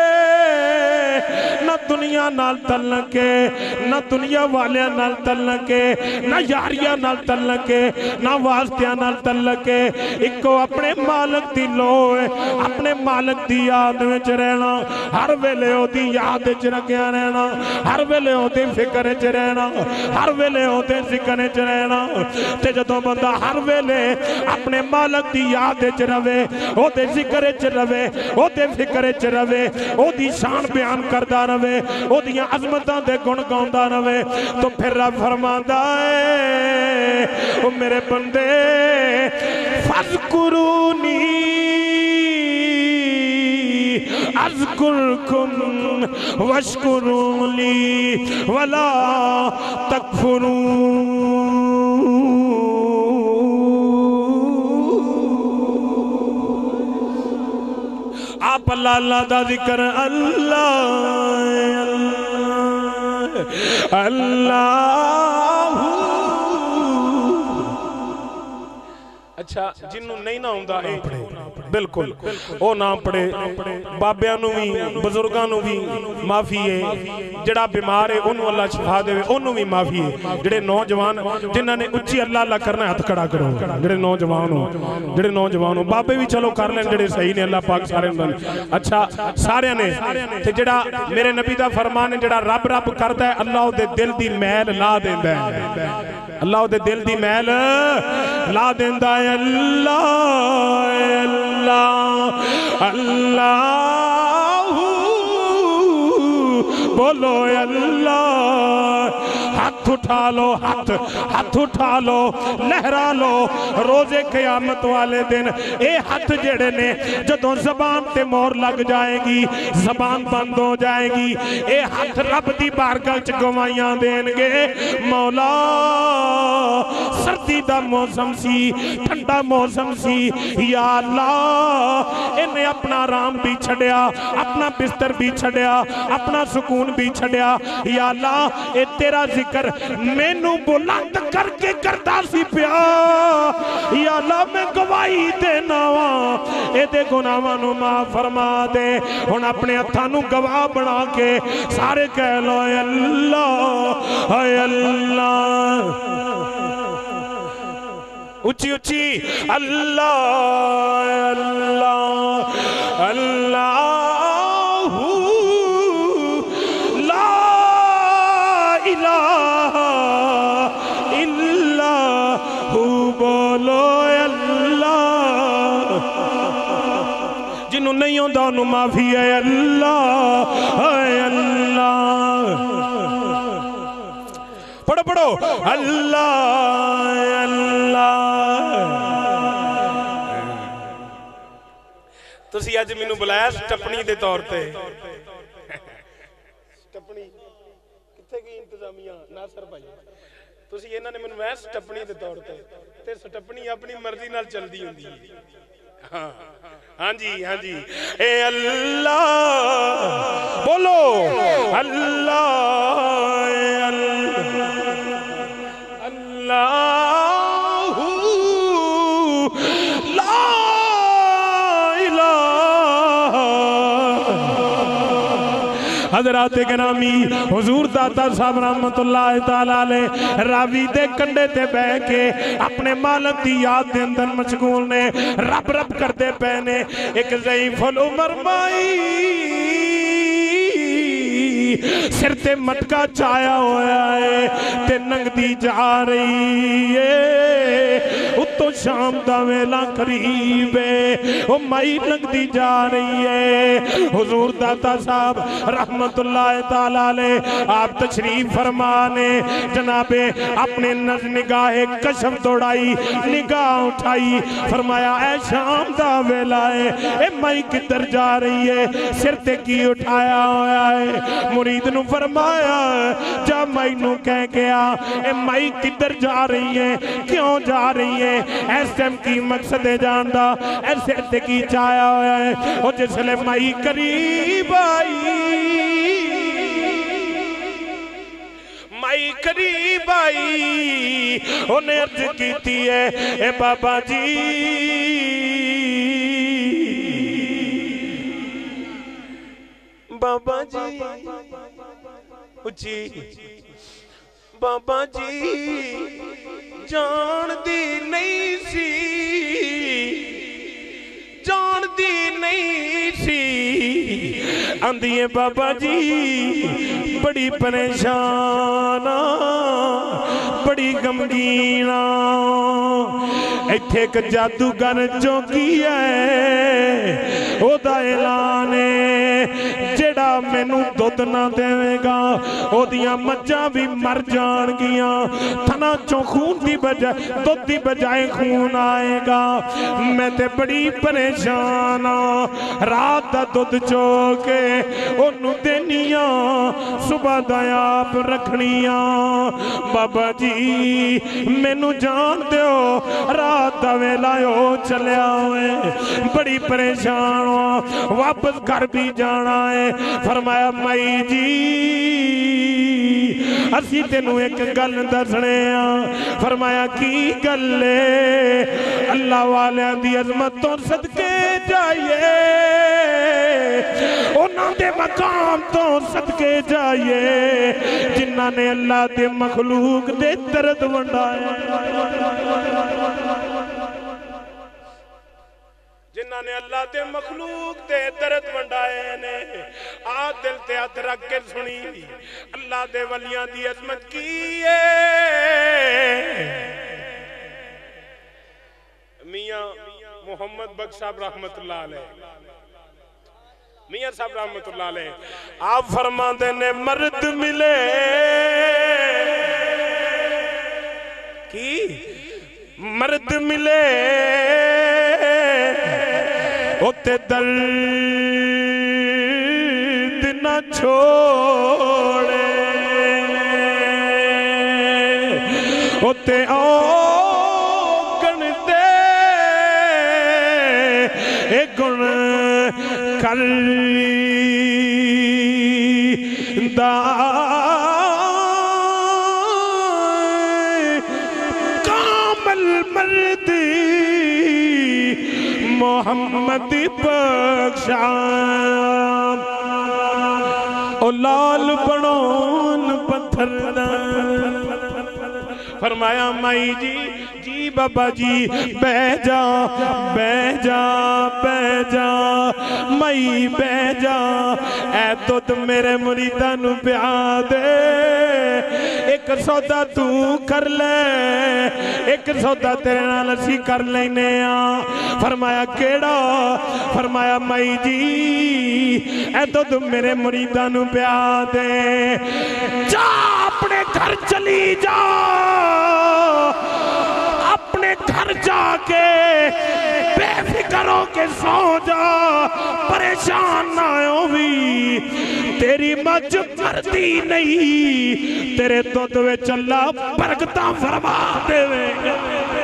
ना, दुनिया नाल तलके ना, दुनिया वालियां नाल तलके ना, यारियां नाल तलके ना, वास्तियां नाल तलके, इको अपने मालिक दी लोए, अपने मालिक दी याद विच रहना, हर वेले ओदी याद विच रखिया रहना, हर वेले ओदी फिक्र च रहना, हर वेले ओदे जिक्र च रहना, ते जदों बंदा हर वेले अपने मालिक दी याद च रवे, ओदे जिक्र च रवे, ओदे फिक्र च रवे, ओदी शान बयान करदा रवे, ओदियां अज़मतां दे गुण गाउंदा रवे, तो फिर रब फरमांदा है ओ मेरे बंदे फज़कुरूनी अज़कुरकुम वशकुरूली वला तकफुरून। आप अल्लाह अल्लाह दा जिक्र अल्लाह अल्लाह अल्लाह। अच्छा जिन्नू नहीं ना आउंदा बिल्कुल ओ ना पढ़े, बाबियां नू भी बजुर्गां नू भी माफी है, जड़ा बीमार है ओनू अल्लाह शिफा देवे, ओनू भी माफी है। जेड़े नौजवान जिन्हां ने उच्ची अल्लाह अल्लाह करना हथ खड़ा करो, जेड़े नौजवान हो, जेड़े नौजवान हो, बाबे भी चलो कर लें जेड़े सही ने, अल्लाह पाक सारे अच्छा सारे ने, ते जेड़ा मेरे नबी दा फरमान है जेड़ा रब रब करदा है अल्लाह ओदे दिल दी मैल ला देंदा है, अल्लाह ओदे दिल दी मैल ला देंदा है। अल्लाह अल्लाह अल्लाह बोलो अल्लाह, हाथ उठा लो, हाथ हाथ उठा लो, लहरा लो, रोजे क़यामत वाले दिन ए हाथ जेड़े ने जदों ज़बान ते मोहर लग जाएगी, ज़बान बंद हो जाएगी, ए हाथ रब दी बारगाह च गवाहियां देंगे, मौला सर्दी दा मौसम सी, ठंडा मौसम सी, या अल्लाह इन्हें अपना आराम भी छड़िया, अपना बिस्तर भी छड़िया, अपना सुकून भी छड़िया, या अल्लाह ए तेरा जिक्र मैनू बुलंद करके करता सी पिया, या अल्लाह मैं गवाही देना वा, एदे गुनाहां नू माफ फरमा दे। हुण अपने हत्थां नू गवाह बना के सारे कह लो अल्लाह अल्लाह, उची उची अल्लाह अल्लाह अल्लाह ला इलाहा इल्लल्लाहु बोलो अल्लाह। जिन्हों नहीं होता उन्होंने माफी है अल्लाह अल्लाह। पढ़ो पढ़ो अल्लाह अल्लाह। तुसी अज मैनू बुलाया टप्पनी दे तौर ते, टप्पनी कित्थे गई इंतजामिया नासर भाई, तुसी इन्हां ने मैनूं मैं स्टपनी दे तौर ते ते स्टपनी अपनी मर्जी नाल चलदी हुंदी है। हाँ हाँ जी हाँ जी। ए अल्लाह बोलो अल्लाह अल्लाह हज़रात गिरामी हुजूर दाता साहब रहमतुल्लाह तआला अलैह रावी दे कंडे ते बह के अपने मालिक दी याद दे अंदर मशगूल ने, रब रब करते पे ने। एक ज़ईफ़ुल उमर माई सिर ते मटका चाया होया है ते नंगदी जा रही है। उत्तों शाम दा वेला करीब है, ओ माई नंगदी जा रही है। हुजूर दाता साहब रहमतुल्लाह ताला अलैह आप तशरीफ फरमाने जनाबे अपने नज़ निगाहे कशम दौड़ाई, निगाह उठाई, फरमाया ऐ शाम दा वेला है, ए माई किधर जा रही है, सिर ते की उठाया होया है। मुरीद नू फरमाया जा माई नू कह गया ए माई किधर जा रही है, क्यों जा रही है, इस टाइम की मकसद है जानदा, ए सिर ते की चाया होया है। ओ जिसले माई करीब आई, माई करीब आई, उन्हें अर्ज की है ए बाबा जी बाबा जी उची बाबा जी जानदी नहीं सी, जानदी नहीं सी, आंदिए बाबा जी बड़ी परेशान बड़ी गमगीन, इत्थे एक जादूगर चौकी है ओदा ऐलान है जेड़ा मैनू दुध ना देवेगा ओदियां मज्जां भी मर जाणगियां, थना चों खून दी बजाय दुध दी बजाय खून आएगा। मैं ते बड़ी परेशान रात दा दुध चो के ओनू देनिया, सुबह दा आप रखनिया। बाबा जी मैनू जान दियो रात दा वेला हो चलिया होए, बड़ी परेशान हो, वापस घर भी जाना है। फरमाया माई जी असी तेनू एक गल दसने आ। फरमाया की गल है, अल्लाह वालियां दी अजमत तो सदके जाइए, उन्हां दे मकाम तो सदके जाइए जिन्हां ने अल्लाह दे मखलूक दे दर्द वंडाए, जिन्हां ने अल्लाह दे मखलूक दे दर्द वंडाए ने। आ दिल ते हथ रख के सुनी अल्लाह दे वलियां दी अजमत की है। मियां मोहम्मद बख्श साहब रहमतुल्लाह अलैह, मियां साहब रहमतुल्लाह अलैह आप फरमाते ने मर्द मिले की मर्द मिले ओते दर्द न छोड़े, ओते औगण दे ए गुण कर दा कामल मर्द मोहम्मद बख्शा ओ लाल बनोन पत्थर दा। फरमाया माई जी जी बाबा जी बह जा बह जा बह जा माई बह जा, ऐ दुध मेरे मुरीदां नू पिया दे, एक सौदा तू कर ले, एक सौदा तेरे नाल असी कर लेने आ। फरमाया केड़ा? फरमाया माई जी ऐ दुध मेरे मुरीदां नू पिया दे, जा अपने घर चली जा, अपने घर जाके बेफिक्र हो के सो जा, परेशान ना हो भी, तेरी मच मरती नहीं, तेरे दुध विच अल्लाह बरकतां फरमा देवेगा।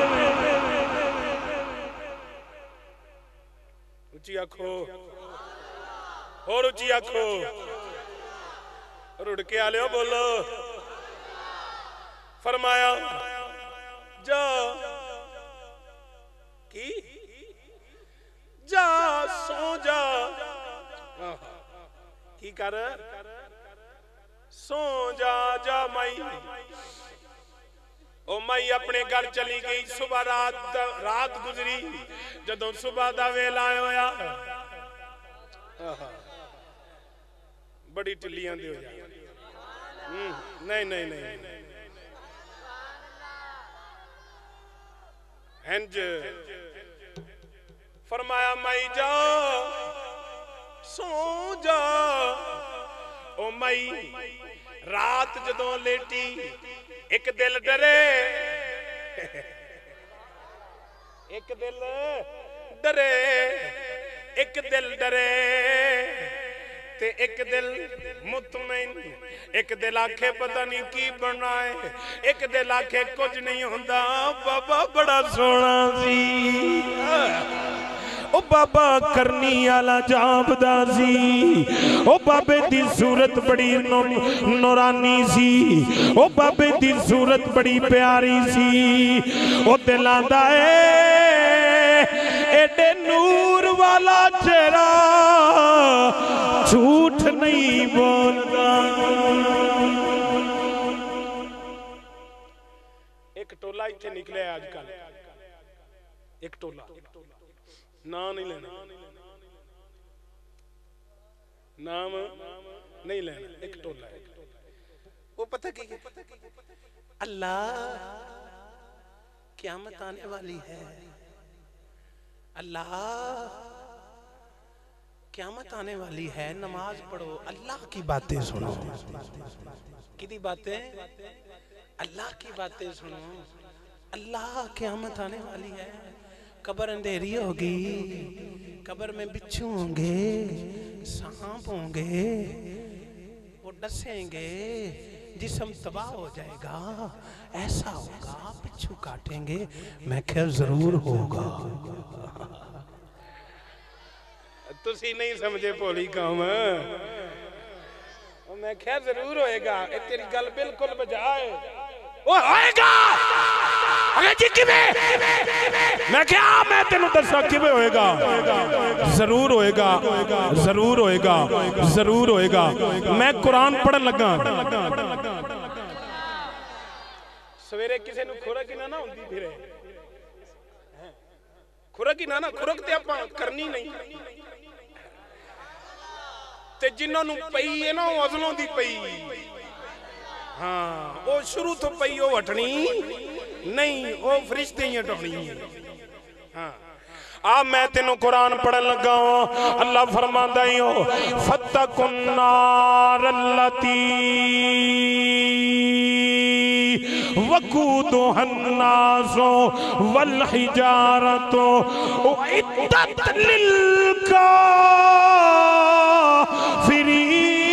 उची आखो और उची आखो, रुड़ के आ लियो बोलो। फरमाया जा की जा सो जा, की कर सो जा जा माई। ओ माई अपने घर चली गई, सुबह रात रात गुजरी, जदों सुबह दा वेला होया बड़ी टिल्लियां दे हो जा। नहीं नहीं नहीं हंज फरमाया माई जा सो जा। ओ माई रात जदों लेटी एक दिल डरे, एक दिल डरे, एक दिल डरे ते एक दिल मुतमईन, एक दिल आखे पता नहीं की बनना है, एक दिल आखे कुछ नहीं होंदा। बाबा बड़ा सोना सी, ओ बाबा करनी आला जापदा सी, ओ बाबे दी सूरत बड़ी नूरानी सी, ओ बाबे दी सूरत बड़ी प्यारी सी। ओ दिल आंदा ए एडे नूर वाला चेहरा झूठ नहीं बोलता। एक टोला इत्थे निकले आजकल, एक टोला ना नहीं लेना, नाम नहीं लेना, एक टोला है। वो पता की अल्लाह क़यामत आने वाली है, अल्लाह क़यामत आने वाली है, नमाज पढ़ो, अल्लाह की बातें सुनो। किदी बातें? अल्लाह की बातें सुनो। अल्लाह क़यामत आने वाली है, कब्र अंधेरी होगी, कब्र में बिच्छू होंगे, सांप होंगे, वो डसेंगे, जिस्म तबाह हो जाएगा, ऐसा होगा, बिच्छू काटेंगे। मैं क्या जरूर होगा। तुसी नहीं समझे भोली कौम, मैं क्या जरूर होएगा। ए तेरी गल बिल्कुल बजाए, वो होएगा। अरे जी किवें? मैं क्या मैं तेनू दसा किवें होएगा। जरूर होएगा, जरूर होएगा, जरूर होएगा। मैं कुरान पढ़न लगा, सवेरे किसी नू खुरक ही ना ना होंदी फिरे, खुरक ही ना ना, खुरक ते आपां करनी नहीं, ते जिन्हां नू पई है ना वो अज़लों दी पई। हाँ वो शुरू तो पई वो हटनी नहीं, वो फरिश्ते ही हटानी है। हाँ आ मैं तेनों कुरान पढ़न लगा हूं, अल्लाह फरमांदा ही हो फत्तकुन नारल्लती वकूदुहन नासो वल हिजारतो उइद्दत लिल काफिरीन।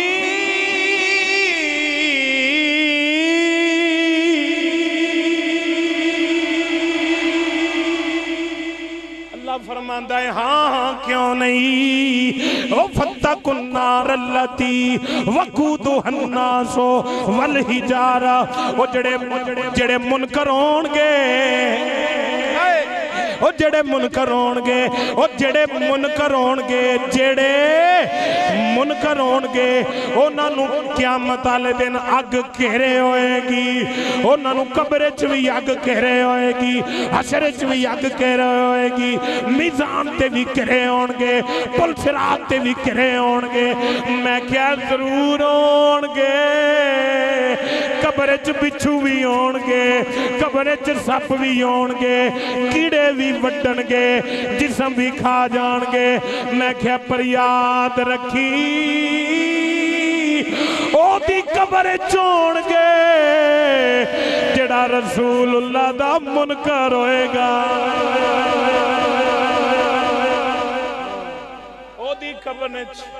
फरमांदा है हाँ हाँ क्यों नहीं। ओ फत्तकुन नारल्लती वकूदुहन नासो वल हिजारा, ओ जड़े जड़े मुनकर होणगे, ओ जड़े मुनकर होणगे, ओ जड़े मुनकर होणगे, जड़े मुनकर होणगे उन्हां नूं क़यामत वाले दिन अग घेरे होएगी, उन्हां नूं कब्र च भी अग घेरे होएगी, हशर च भी अग घेरे होएगी, मीज़ान ते भी घेरे होणगे, पुल सिरात ते भी घेरे होणगे। मैं क्या जरूर होणगे, कब्र च बिच्छू भी होणगे, कब्र च सप भी होणगे, कीड़े भी वड्डणगे, जिस्म भी खा जाणगे। मैं क्या पर याद रखी ओदी कब्र च होणगे जेड़ा रसूलुल्लाह दा मुनकर होएगा। लबन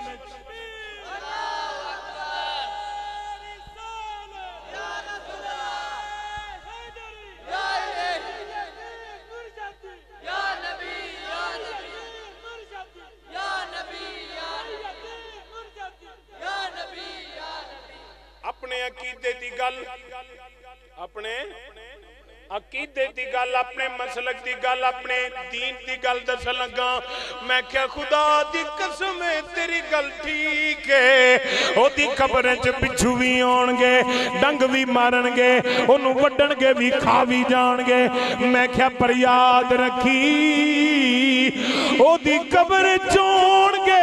अपने अकीदे दी गल अपने अकीदे दी गल अपने मसलक दी गल अपने दीन दी गल दस लगा। मैं क्या खुदा दी कसम है तेरी गल ठीक है। ओदी कब्र च पिछू भी आउणगे डंग भी मारनगे ओनू वड्डणगे भी खा भी जाणगे। मैं क्या पर याद रखी ओदी कब्र चोणगे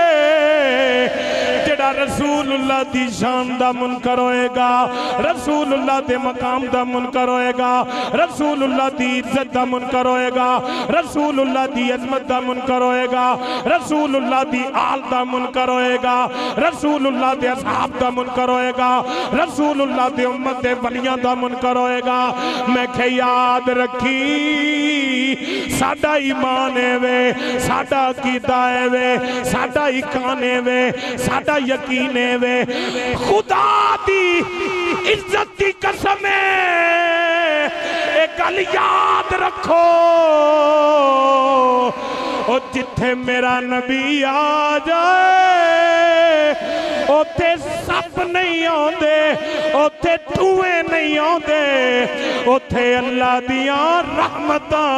जेड़ा रसूलुल्लाह दी शान दा मुनकर होएगा, रसूलुल्लाह दे मकाम दा मुनकर होएगा, रसूलुल्लाह दी इज्जत दा मुनकर होएगा, रसूलुल्लाह दी अजमत दा मुनकर होएगा, रसूलुल्लाह दी आल दा मुनकर होएगा, रसूलुल्लाह दे असहाब दा मुनकर होएगा, रसूलुल्लाह दे उम्मत दे वलियां दा मुनकर होएगा। मैं कह याद रखी साडा ईमान है वे, साडा अकीदा है वे, साडा ईमान है वे, साडा यकीन है वे। खुदा दी इज्जत दी कसम है एक गल याद रखो ओ जिथे मेरा नबी आ जाए ओथे सप नहीं आउंदे, ओथे धुएं नहीं आउंदे, ओथे अल्लाह दियां रहमतां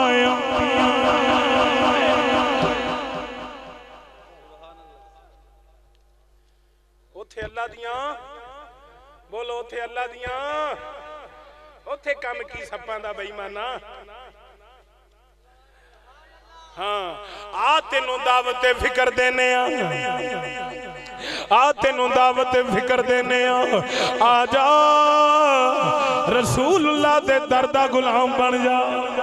ओथे अल्लाह दियां बोलो ओथे अल्लाह दियां ओथे कम की सप्पां दा बेईमाना। हाँ आ तेनू दावत फिकर देने आ तेनू दावत फिकर देने आ जा रसूलुल्लाह दे दर दा गुलाम बन जा।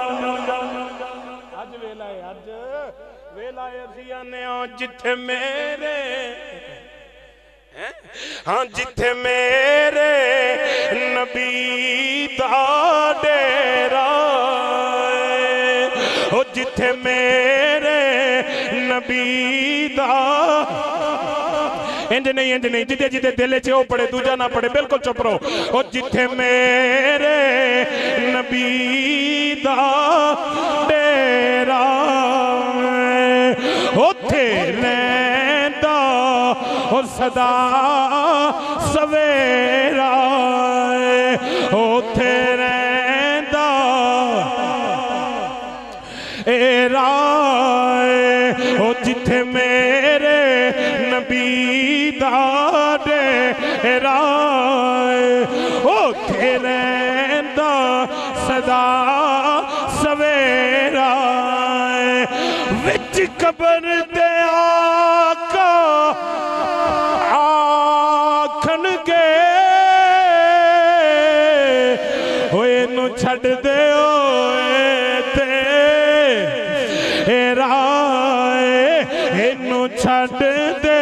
अज वेला है अज वेला है असीं आने जिथे मेरे हाँ जिथे मेरे नबी दा डेरा ओ जिथे मेरे नबी दा इंज नहीं इंज नहीं जिथे जिथे दिल च ओ पड़े दूजा ना पड़े बिल्कुल चुप रहो। ओ जिथे मेरे नबी दा डेरा ओथे रहिंदा ओ सदा सवेरा ओथे रहिंदा ए राय ओ जिथे मेरे नबी दा डेरा ओथे रहिंदा सदा सवेरा विच कब्र दे आका आखणगे होए नु छड़ दे ते राय इनू छड़ दे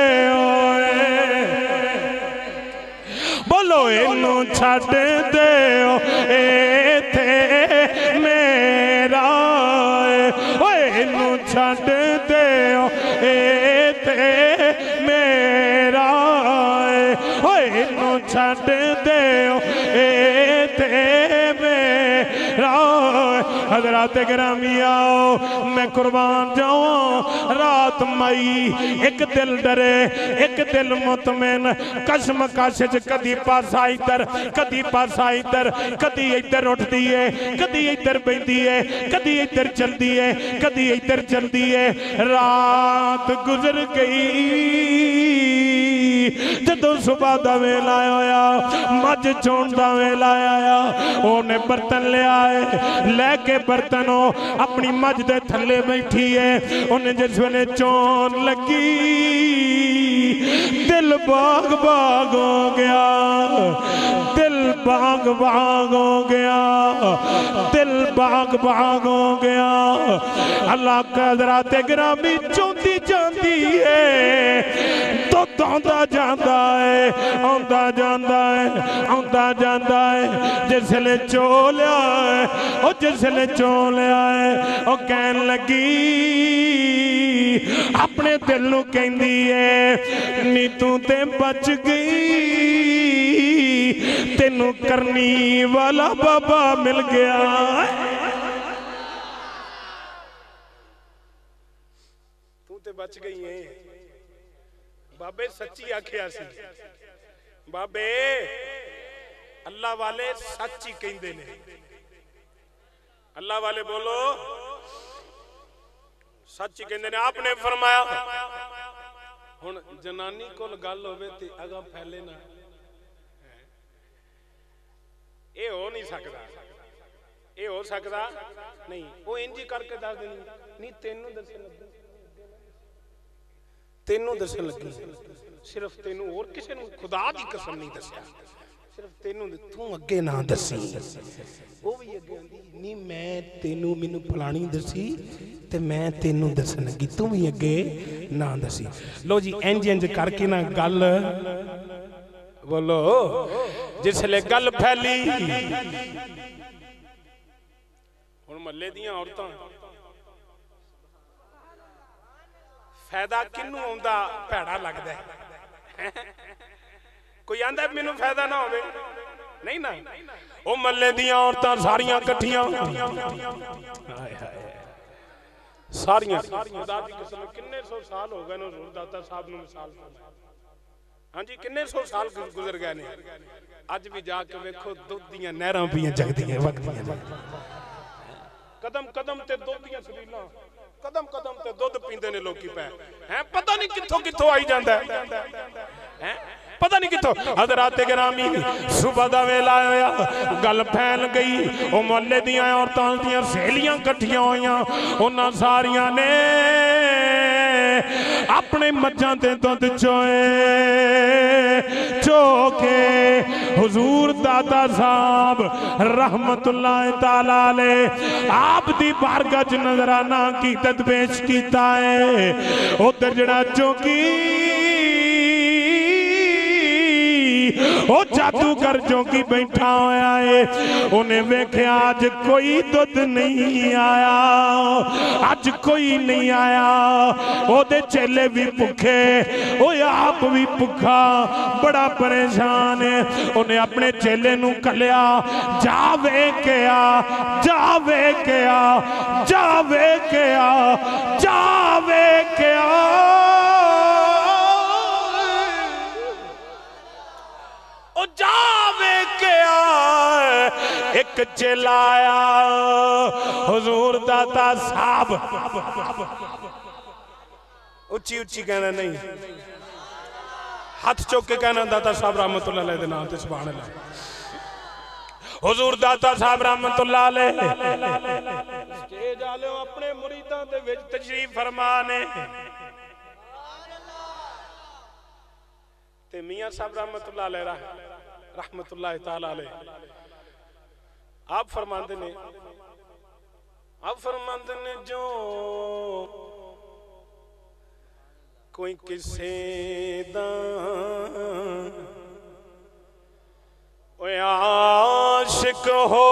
बोलो इनू छड़ दे थे मेरा इनू छड़ दे थे मेरा इनू छड़ दे थे मेरा। हज़रात गिरामी आओ मैं कुर्बान जाऊं रात मई एक दिल डरे एक दिल मुतमिन कसम कश कदी पासा इधर कदी पासा इधर कदी इधर उठती है कदी इधर बहती है कदी इधर चलती है कदी इधर चलती है। रात गुजर गई जदों सुबह दा वेला आया मझ चोण दा वेला आया ओने बर्तन लिया है लैके बर्तन अपनी मझ दे थले बैठी है उन्हें जिस वेले चोन लगी दिल बाग बाग हो गया दिल बाग बाग हो गया दिल बाग बाग हो गया। अल्लाह का हज़रात गिरामी चौंदी जाती है तो आंदा जांदा है आंदा जांदा है आंदा जांदा है जिसले चोलिया है ओ जिसले चोलिया है ओ कहन लगी अपने दिल नूं कहंदी है नी तू ते बच गई, तेनू करनी वाला बाबा मिल गया। तू ते बच गई है। बाबे सच्ची आखिया सी, बाबे अल्लाह वाले सच ही कहंदे ने। अल्लाह वाले बोलो सच ही कहंदे ने। आपने फरमाया हुण जनानी कोल गल होवे ते अगा फैले ना, ये हो नहीं सकता, ये हो सकता नहीं। वो इंज ही करके दस देनी नहीं, तेनू दसन लगी, तेनू दसन लगी, सिर्फ तेनू और किसी नूं खुदा दी कसम नहीं दसिया, सिर्फ तेनू। तू अगे ना दसी, वो भी अगे आंदी नहीं मैं तेनू मैनू फलानी दसी ते मैं तेनू दसन लगी, तू भी अगे ना दसी। लो जी इंज इंज करके ना गल बोलो जिसले गल फैली। हुण महल्ले दियां औरतां फायदा किनू आउंदा भैड़ा लगदा है। कोई आंदा मैनू फायदा ना होवे, नहीं ना। ओ महल्ले दियां औरतां सारियां इकट्ठियां, सारियां खुदा दी कसम किन्ने सौ साल हो गए हजूर दाता साहब नूं मिसाल। हाँ जी किन्ने सौ साल गुजर गए ने, अज भी जाके वेखो दुध दियां नहरां पियां जगदियां वगदियां, कदम कदम ते दुध दियां सरीलां, कदम कदम ते दुध पींदे ने लोकी पै हैं। पता नहीं कित्थों कित्थों आई जांदा है, पता नहीं कित्थों। हज़रात गिरामी सुबह दा वेला होया, गल फैल गई। ओ मोहल्ले दियां औरतां दियां सहेलियां इकट्ठियां होईयां, उन्हां सारियां ने अपने मज्जां ते दुध चोए चो के हुजूर दाता साहब रहमतुल्लाह ताला अलैह आप दी बारगाह च नजराना कीमत पेश कीता है। उधर जड़ा चौकी ओ जादूगर चौकी बैठा होया है, उन्हें वेख्या अज कोई दुध नहीं आया, अज कोई नहीं आया। ओदे चेले भी भुखे, ओ आप भी भुखा, बड़ा परेशान है। उन्हें अपने चेले नू कलिया जावे के आ, जावे के आ, जावे के आ, जावे के आ। जावे के एक चेला आया, हुजूर दाता साहब उच्ची उच्ची कहना नहीं, हाथ चौक के कहना दाता साहब रहमतुल्लाह अलैह दे नाम ते सुभान अल्लाह। हुजूर दाता साहब रहमतुल्लाह अलैह स्टेज आले अपने मुरीदां दे विच तशरीफ फरमाने ते मियां साहब रहमतुल्लाह अलैह रहमतुल्लाह ताला अलैह आप फरमाते ने, आप फरमाते ने जो कोई किसे दा ओए आशिक हो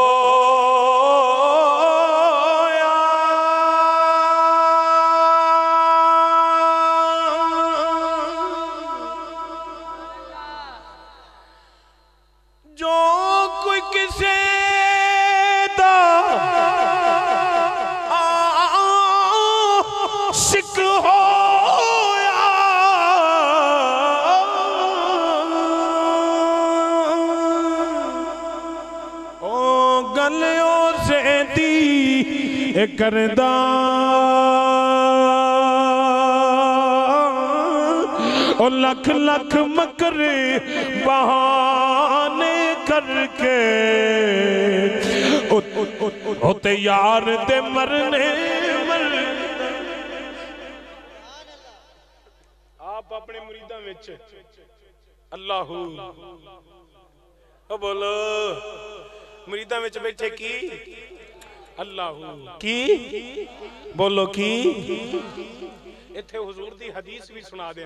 करदा ओ लख लख मकर बहाने करके होते यार दे मरने मर। आप अपने मुरीदां विच अल्लाहू बोलो, मुरीदां विच बैठे की अल्लाह की बोलो की। इत्थे हुजूर दी हदीस भी सुना दिया,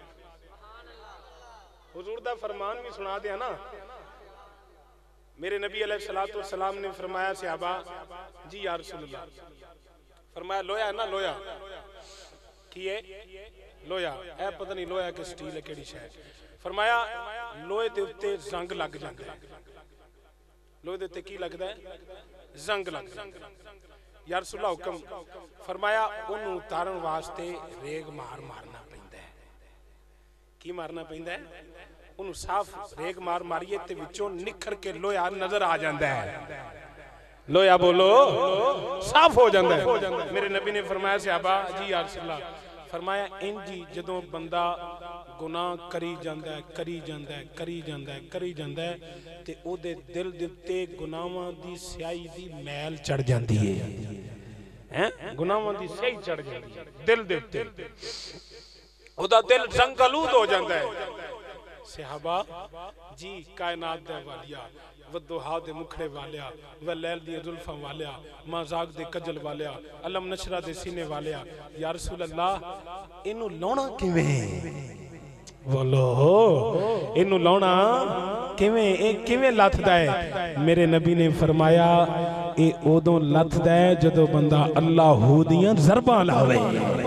हुजूर दा फरमान भी सुना दिया ना। मेरे नबी अलैहिस्सलातु वस्सलाम ने फरमाया सहाबा जी या रसूलल्लाह, फरमाया लोया है ना लोया, की है लोया, ए पता नहीं लोया कि स्टील है केड़ी शै। फरमाया लोहे दे उत्ते जंग लग जांदा है, लोहे दे उत्ते की लगदा है, जंग लगदा है। या रसूल अल्लाह हुक्म फरमाया ओनू उतारन वास्ते रेग मार मारना पैंदा है। की मारना पैंदा है, ओनू साफ रेग मार मारिए ते विचों निखर के लोया नजर आ जांदा है। लोया बोलो साफ हो जाता है। मेरे नबी ने फरमाया सहाबा जी या रसूल अल्लाह, फरमाया इंजी जदों बंदा गुनाह करी जांदा है करी जांदा है करी जांदा है करी जांदा है ते ओदे दिल दे उत्ते गुनाहां दी स्याही दी मैल चढ़ जांदी है, हैं गुनाहां दी स्याही चढ़ जांदी है दिल दे उत्ते, ओदा दिल जंगलूद हो जांदा है। सहाबा जी कायनात दे वालिया, वदुहा दे मुखड़े वालिया, व लैल दी जुल्फां वालिया, मजाक दे कजल वालिया, अलम नशरा दे सीने वालिया, या रसूल अल्लाह इनू लाउणा किवें, बोलो इनू लाउणा किवें, ए किवें लथदा है। मेरे नबी ने फरमाया ए ओदों लथदा है जदों बंदा अल्लाह हू दियां ज़रबां लावे।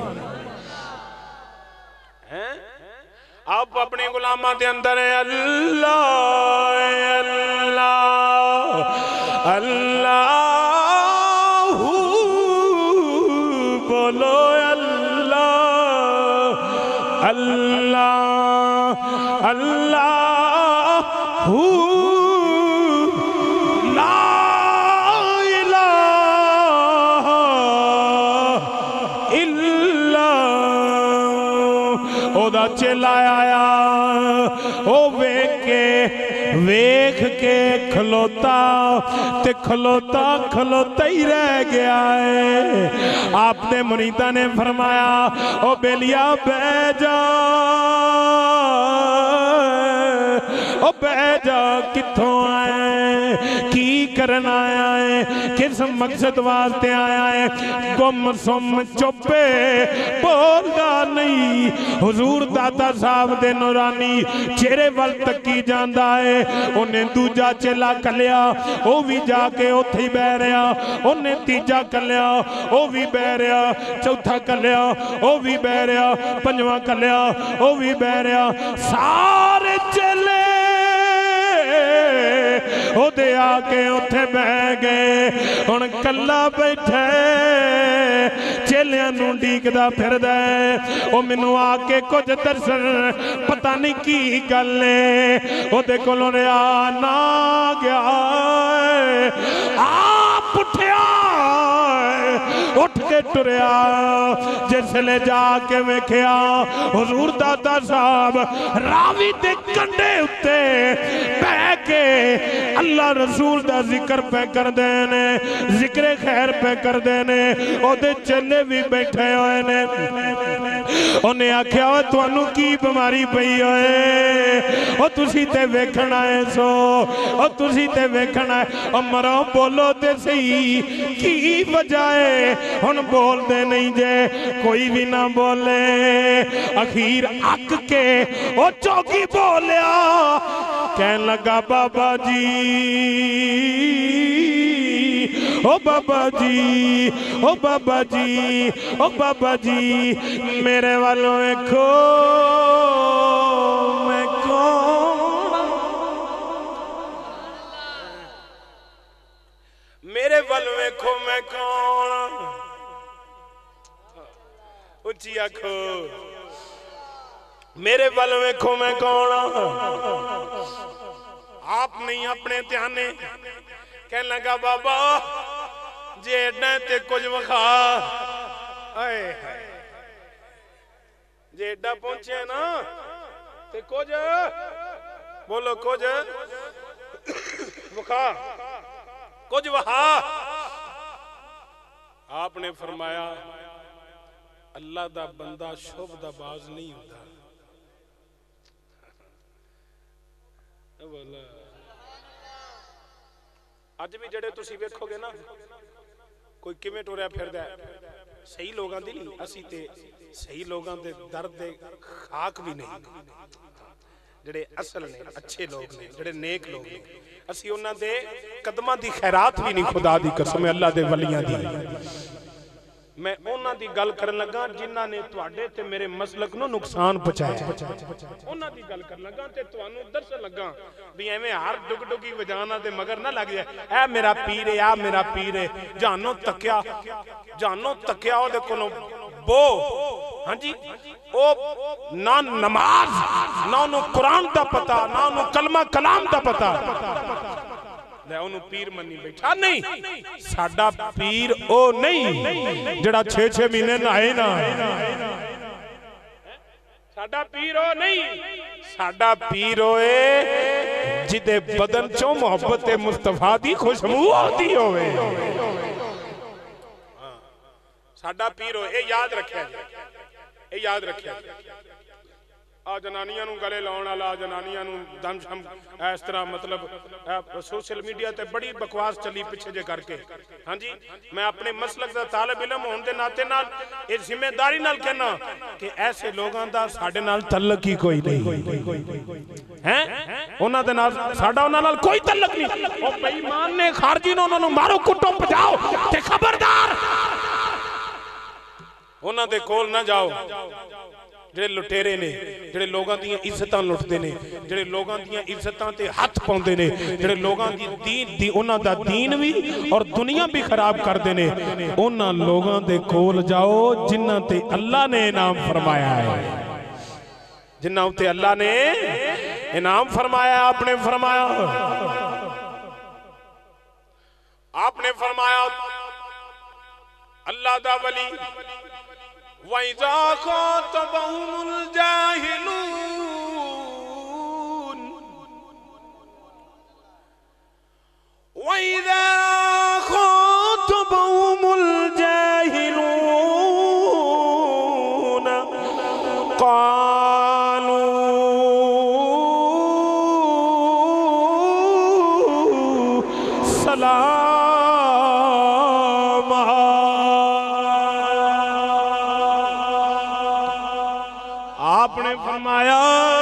आप अपने गुलामा के अंदर अल्लाह अल्लाह अल्लाह बोलो, अल्लाह अल्लाह अल्लाह ला इलाहा इल्लल्लाह। ओदा चेला आया, ओ वेख के वेख के खलोता ते खलोता खलोता ही रह गया है। आपने मुरीदा ने फरमाया ओ बेलिया बह जा, ओ बह जा, कित्थों आया है, की करन आया है, किस मकसद वास्ते आया है। गुम सुम चुपे बोलदा नहीं, हुजूर दाता साहब दे नूरानी चेहरे वल तकी जांदा है। उन्हें दूजा चेला कलिया, वो भी जाके उत्थे ही बह रहा, उन्हें तीजा कलिया, वो भी बह रहा, चौथा कलिया, वो भी बह रहा, पंजवा कलिया, वो भी बह रहा। सारे चेले ओदे आके उत्थे बह गए। हुण कल्ला बैठे चेलियां नूं डीकदा फिरदा है, ओ मैनू आके कुछ दर्शन, पता नहीं की गल है। ओदे कोलों रिया ना गया, आप उठिया उठ के टुरिया। जिसले जाके वेखिया हुजूर दादा साहब रावी दे कंडे उत्ते बह के अल्लाह रसूल दा जिक्र पे कर देने, जिक्र खैर पे कर देने। ओदे चेले भी बैठे हुए ने। उन्हें आख्या तुहानू की बीमारी पई होए, ओ तुसी ते वेखण आए सो, ओ तुसी ते वेखण आए। ओ मरो बोलो ते सही की वजह है, हुण बोलदे नहीं जे, कोई भी ना बोले। अखीर अक के ओ चौकी बोलिया, कहन लगा बाबा जी, ओ बाबा जी, ओ बाबा जी, ओ बाबा जी, मेरे वालों देखो मैं कौन, मेरे वालों देखो मैं कौन, उच्ची आखो मेरे वालों देखो मैं कौन। आप नहीं अपने ध्याने, कह लगा बाबा जे एडा ते कुछ वखा, जे एडा पहुंचे ना ते कुछ बोलो, कुछ वखा, कुछ वहा। आपने फरमाया अल्लाह दा बंदा शुभ दा बाज नहीं होता। अज भी जड़े तुसी वेखोगे ना, कोई किवें टुरिया फिरदा, सही लोगों दी नहीं, असी ते सही लोगों दे दर्द दे खाक भी नहीं। जड़े असल ने, अच्छे लोग ने, जड़े नेक लोग ने, असी उन्हां दे कदमां दी खैरात भी नहीं। खुदा दी कसम अल्लाह दे वलियां दी। मैं उन्हां दी गल करन लगा जिन्हां ने तुहाडे ते मेरे मसलक नूं नुकसान पहुंचाया। उन्हां दी गल करन लगा ते तुहानूं दस्सण लगा भी एवें हर डुग डुगी वजाना दे मगर ना लग जाए। ऐ मेरा पीर है, आ मेरा पीर है, जानो तक्या जानो तक्या ओदे कोलों बो। हाँ जी, ओ ना नमाज ना उन्होंने कुरान दा पता ना उन्होंने कलमा कलाम दा पता, पीर मनी बैठा। नहीं, साडा पीर ओ नहीं जड़ा छे छे महीने नहाए ना, साडा पीर ओ नहीं, साडा पीर ओए जिदे बदन चो मोहब्बत मुस्तफा दी खुशबू आती होवे। साडा पीर ओ, ए याद रखिया जी, ए याद रखिया। आ जनानियां नूं गले लाउण वाला, जनानियां नूं दम शम इस तरह मतलब सोशल मीडिया ते बड़ी बकवास चली पिछे जे करके। हाँ जी, मैं अपने मसलक दा तालिब इलम होने दे नाते नाल इस जिम्मेदारी नाल कहना कि ऐसे लोगों दा साडे नाल तल्लक ही कोई नहीं है। उन्हां दे नाल साडा उन्हां नाल कोई तल्लक नहीं। ओ बेईमान ने खारजी ने उन्हां नूं मारो कुटो भजाओ ते खबरदार उन्हां दे कोल ना जाओ। जेड़े लुटेरे ने, जेड़े लोगों दी इज्जतां लुटदे ने, जेड़े लोगों दी इज्जतां ते हाथ पाउंदे ने, जेड़े लोगों दी दीन दी उन्हां दा दीन भी और दुनिया भी खराब करदे ने, उन्हां लोगों दे कोल जाओ जिन्हां ते अल्लाह ने इनाम फरमाया है, जिन्हां उते अल्लाह ने इनाम फरमाया। आपने फरमाया आपने फरमाया अल्लाह दा वली वइज़ा ख़ातबहुमुल जाहिलून वइज़ा ख़ातबहुमुल जाहिलून क़ालू सलाम। आपने फरमाया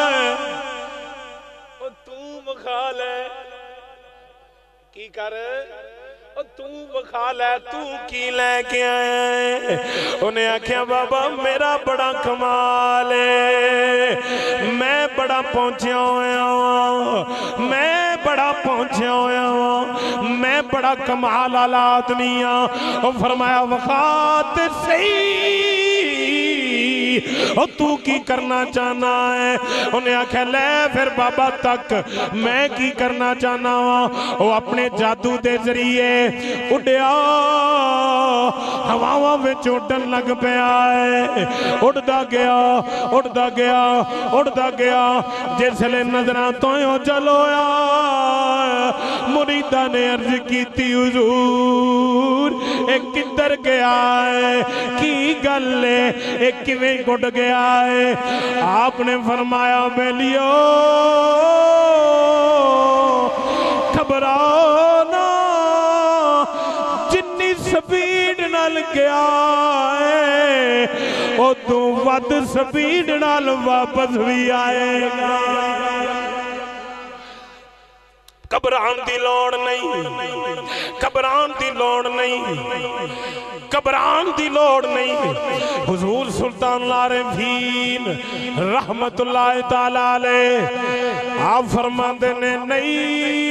ओ तू बखा ले की कर, ओ तू बखा ले तू की लेके आया। उन्हें आख्या बाबा मेरा बड़ा कमाल है, मैं बड़ा पहुंचा होया, मैं बड़ा पहुंचा होया, मैं बड़ा कमाल वाला आदमी हाँ। फरमाया वखात सही ओ तू की करना चाहना है। उन्हें आख्या ले फिर बाबा तक मैं की करना चाहना वा। वो अपने जादू दे जरिए उड़िया हवावां विच उड़न लग पिया है, उड़दा गया उड़दा गया उड़दा गया। जिसले नजरां तो चलो मुरीदा ने अर्ज की हुजूर ए किधर गया है, की गल है, ए किवें गुड़ गया है। आपने फरमाया बेलियो घबराओ ना, जिन्नी स्पीड नाल गया है ओ तू वध स्पीड नाल वापस भी आएगा। घबरान दी लोड़ नहीं, घबरान दी लोड़ नहीं, घबरान दी लोड़ नहीं। हुजूर सुल्तान लारफीन रहमतुल्लाह ताला अलैह आप फरमाते ने नहीं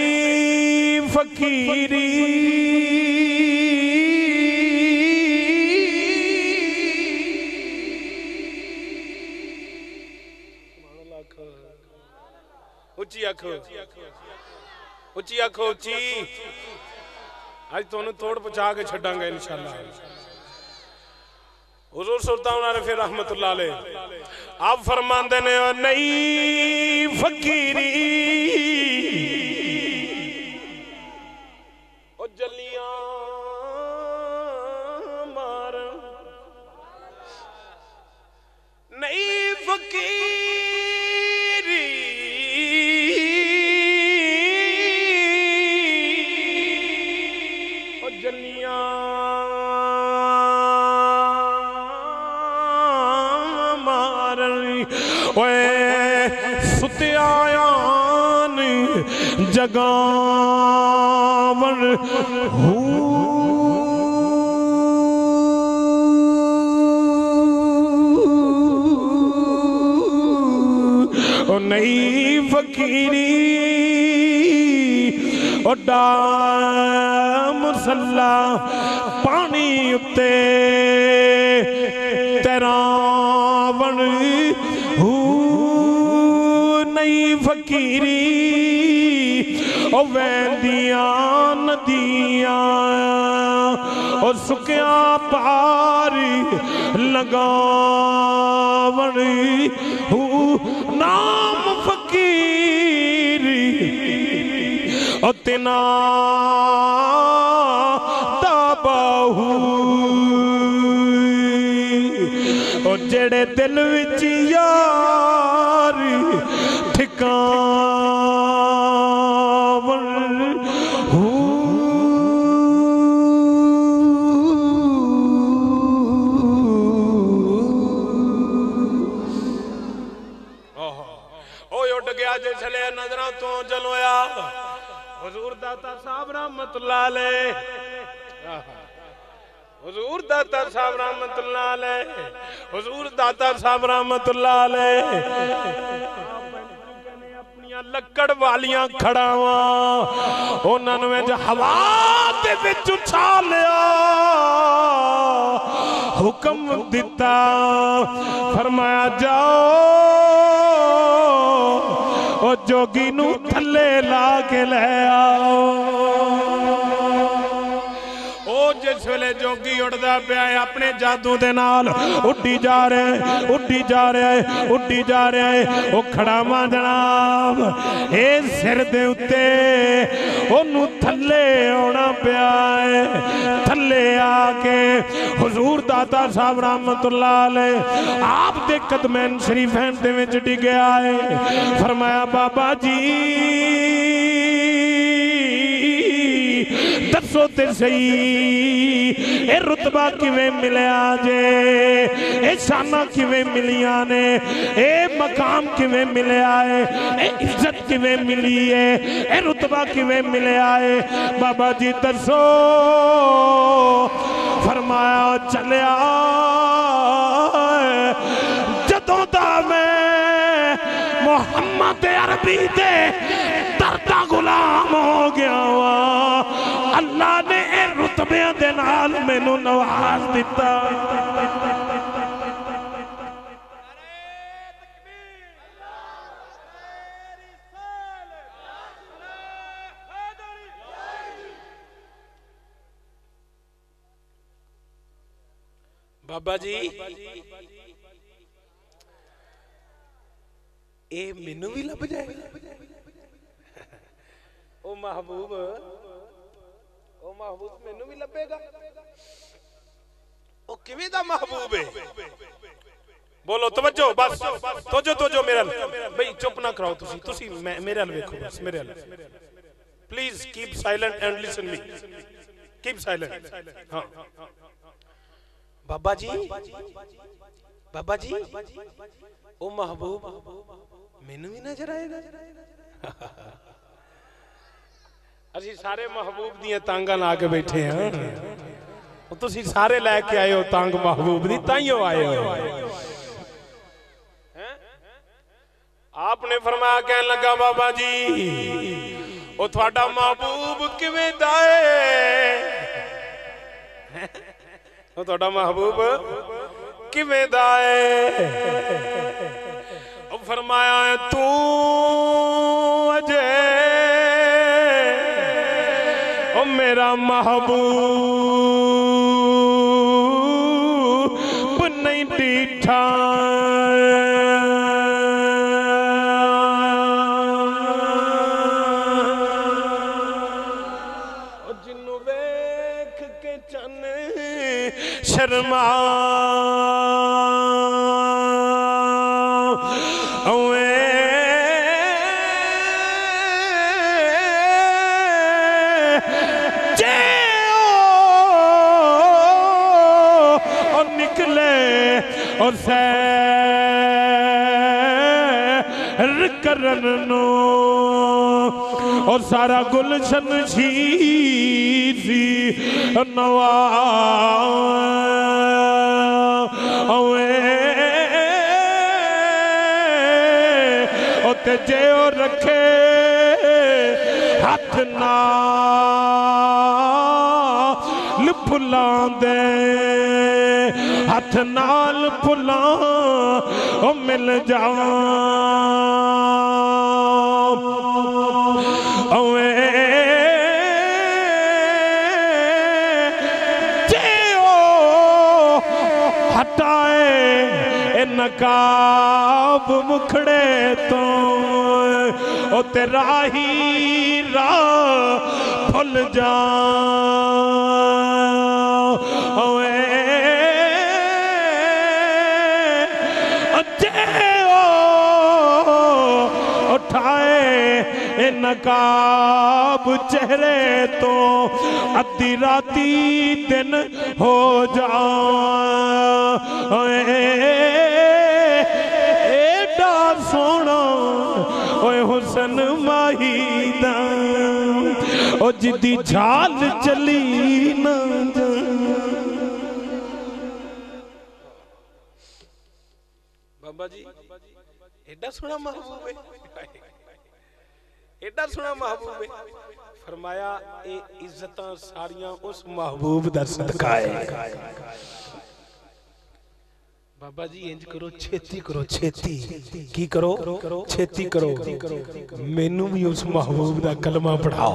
फकीरी उच्ची आखो उच्ची आखो उच्ची। आज तुहानू तोड़ पहुंचा के छड्डांगे इंशाअल्लाह। हुजूर सुल्तान फिर रहमतुल्लाह अलैह आप फरमाते ने नहीं फकीरी ओ जलियां मार नहीं फकीरी ओ जलियां सुत्यायान जगावन नहीं फकीरी ओ डाम सल्ला पानी उत्ते तरावण हू नहीं फकीरी ओ वैदियां नदियां ओ सुकिया पार लगावण हू नाम फकीर ओ तिना दा बाहू ओ जेड़े दिल विच यार ठिकावण हू चले नजरों तो जलोया हुजूर दाता साहब रहमतुल्लाह अलैह हुजूर दाता साहब रहमतुल्लाह अलैह हुजूर दाता साहब रहमतुल्लाह अलैह अपनियां लक्कड़ वालियां खड़ावां उन्हां विच हवा दे विच उछालिया हुक्म दिता फरमाया जाओ ओ जोगी नू थले ला के ले आओ ओ जिस वेले जोगी उड़दा पिया है अपने जादू दे नाल उड्डी जा रहा है उड्डी जा रहा है उड्डी जा रहा है ओ खड़ावा जनाब ए सिर दे उत्ते ओनू थले आना पिया है थले आके हुजूर दाता साहब रहमतुल्लाह अलैह आप दे कदमैन शरीफैन दे विच डिगया है फरमाया बाबा जी दसो ते सही ए रुतबा किवें मिलिया जे ए शाना किवें मिलिया ने ए मकाम किवें मिलिया है ए इज्जत किवें मिली है ए रुतबा किवें मिलिया है बाबा जी दसो फरमाया चलिया जदों दा मैं मोहम्मद अरबी दे दरदा गुलाम हो गया वा अल्लाह ने ए रुतबे दे नाल मैनू नवाज दिता बाबा जी ए मैनू भी लभ जाए ओ महबूब ओ महबूब मैनू भी लभेगा ओ किवें दा महबूब है बोलो तवज्जो बस तवज्जो तवज्जो मेरे भाई चुप ना कराओ तुसी तुसी मेरे अल देखो बस मेरे अल please keep silent and listen me keep silent हां बाबा जी बाबा जी ओ महबूब मैनू भी नजर आएगा असी सारे महबूब दियां तांगा ला के बैठे हैं तुसी सारे लैके आए हो तांग महबूब दी ताइयों आए हो आपने फरमाया कहन लगा बाबा जी ओ थोड़ा महबूब किवें दा है ओ थोड़ा महबूब किवें दा है ओ फरमाया तू अजे ओ मेरा महबूब नहीं डीठा जिन्नू वेख के चन शर्मा और सैर करन नो और सारा गुलशन शीसी नवा ते जे ओ रखे हथ नाल फुलां दे हथ नाल फुलां ओ मिल जावां ओए जे ओ हटाए ए नकाब मुखड़े तो ओ तेरा ही राह भुल जा ओए उठाए ए नकाब चेहरे तो अद्धी राती दिन हो जा एडा सोना ओए हुसन माही दा ओ जिदी झाल चली ना बाबा जी एडा सोना महबूब है एडा सोना महबूब है फरमाया ए इज्जतां सारियां उस महबूब दा सदका है बाबा जी इंज करो छेती करो छेती की करो छेती करो मैनू भी उस महबूब दा कलमा पढ़ाओ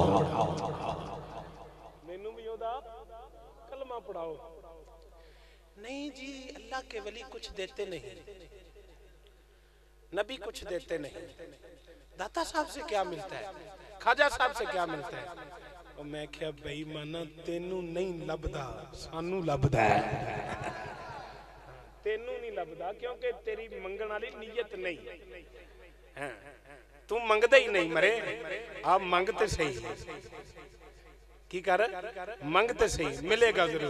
मैनू भी ओदा कलमा पढ़ाओ नहीं जी अल्लाह के वली कुछ देते नहीं नबी कुछ देते नहीं दाता साहब से क्या मिलता है खाजा साहब से क्या मिलता है और मैं क्या बेईमाना तेनू नहीं लभदा सानू लभदा है तेनू नहीं लभदा क्योंकि तेरी मंगण वाली नीयत नहीं है तू मंगदा ही नहीं मरे आप मंगते सही की कर मंगते सही मिलेगा जरूर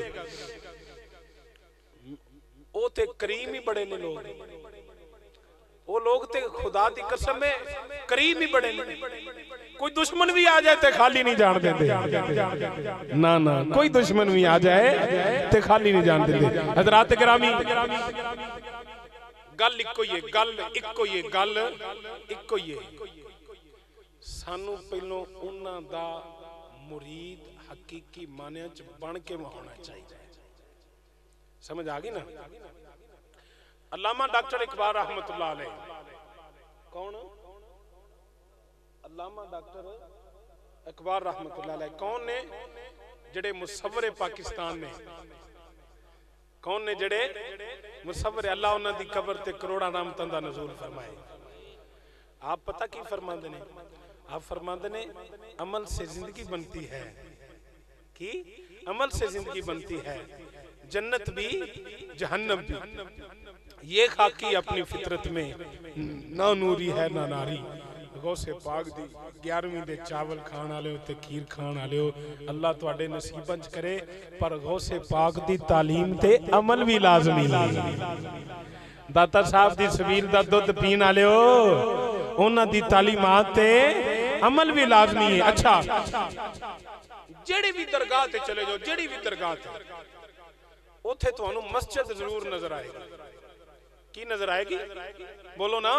ओ ते करीम ही बड़े ने लोग वो लोग ते खुदा दी कसम है करीब ही बड़े नहीं कोई दुश्मन भी आ जाए ते खाली नहीं जान देते ना ना कोई दुश्मन भी आ जाए ते खाली नहीं जान देते हजरात गिरामी गल इको ही है गल इको ही है गल इको ही है सानू पहलों उन्हां दा मुरीद हकीकी मानिया च बन के होना चाहिए समझ आ गई ना अल्लामा डॉक्टर इकबाल रहमतुल्लाह अलैह कौन अल्लामा डॉक्टर इकबाल रहमतुल्लाह अलैह कौन ने जड़े मुसव्वरे पाकिस्तान ने कौन ने जड़े मुसव्वरे अल्लाह उन्हां दी कब्र ते करोड़ां रहमतां दा नज़ूल फरमाए आप पता की फरमाते ने आप फरमाते ने अमल से जिंदगी बनती है कि अमल से जिंदगी बनती है जन्नत भी जहन्नम भी ये खाकी अपनी फितरत में ना नूरी है ना नारी गौसे पाक दी ग्यारहवीं दे चावल खाण वाले हो ते खीर खाण वाले हो अल्लाह तुहाडे नसीबां च करे पर गौसे पाक दी तालीम ते अमल भी लाजमी है दाता साहब दी सबील दा दुध पीण वाले हो उन्हां दी तालीमात ते अमल भी लाजमी है अच्छा जेड़ी भी दरगाह ते चले जाओ जेड़ी भी दरगाह ते उथे तुहानू मस्जिद जरूर नजर आएगी की नजर आएगी बोलो ना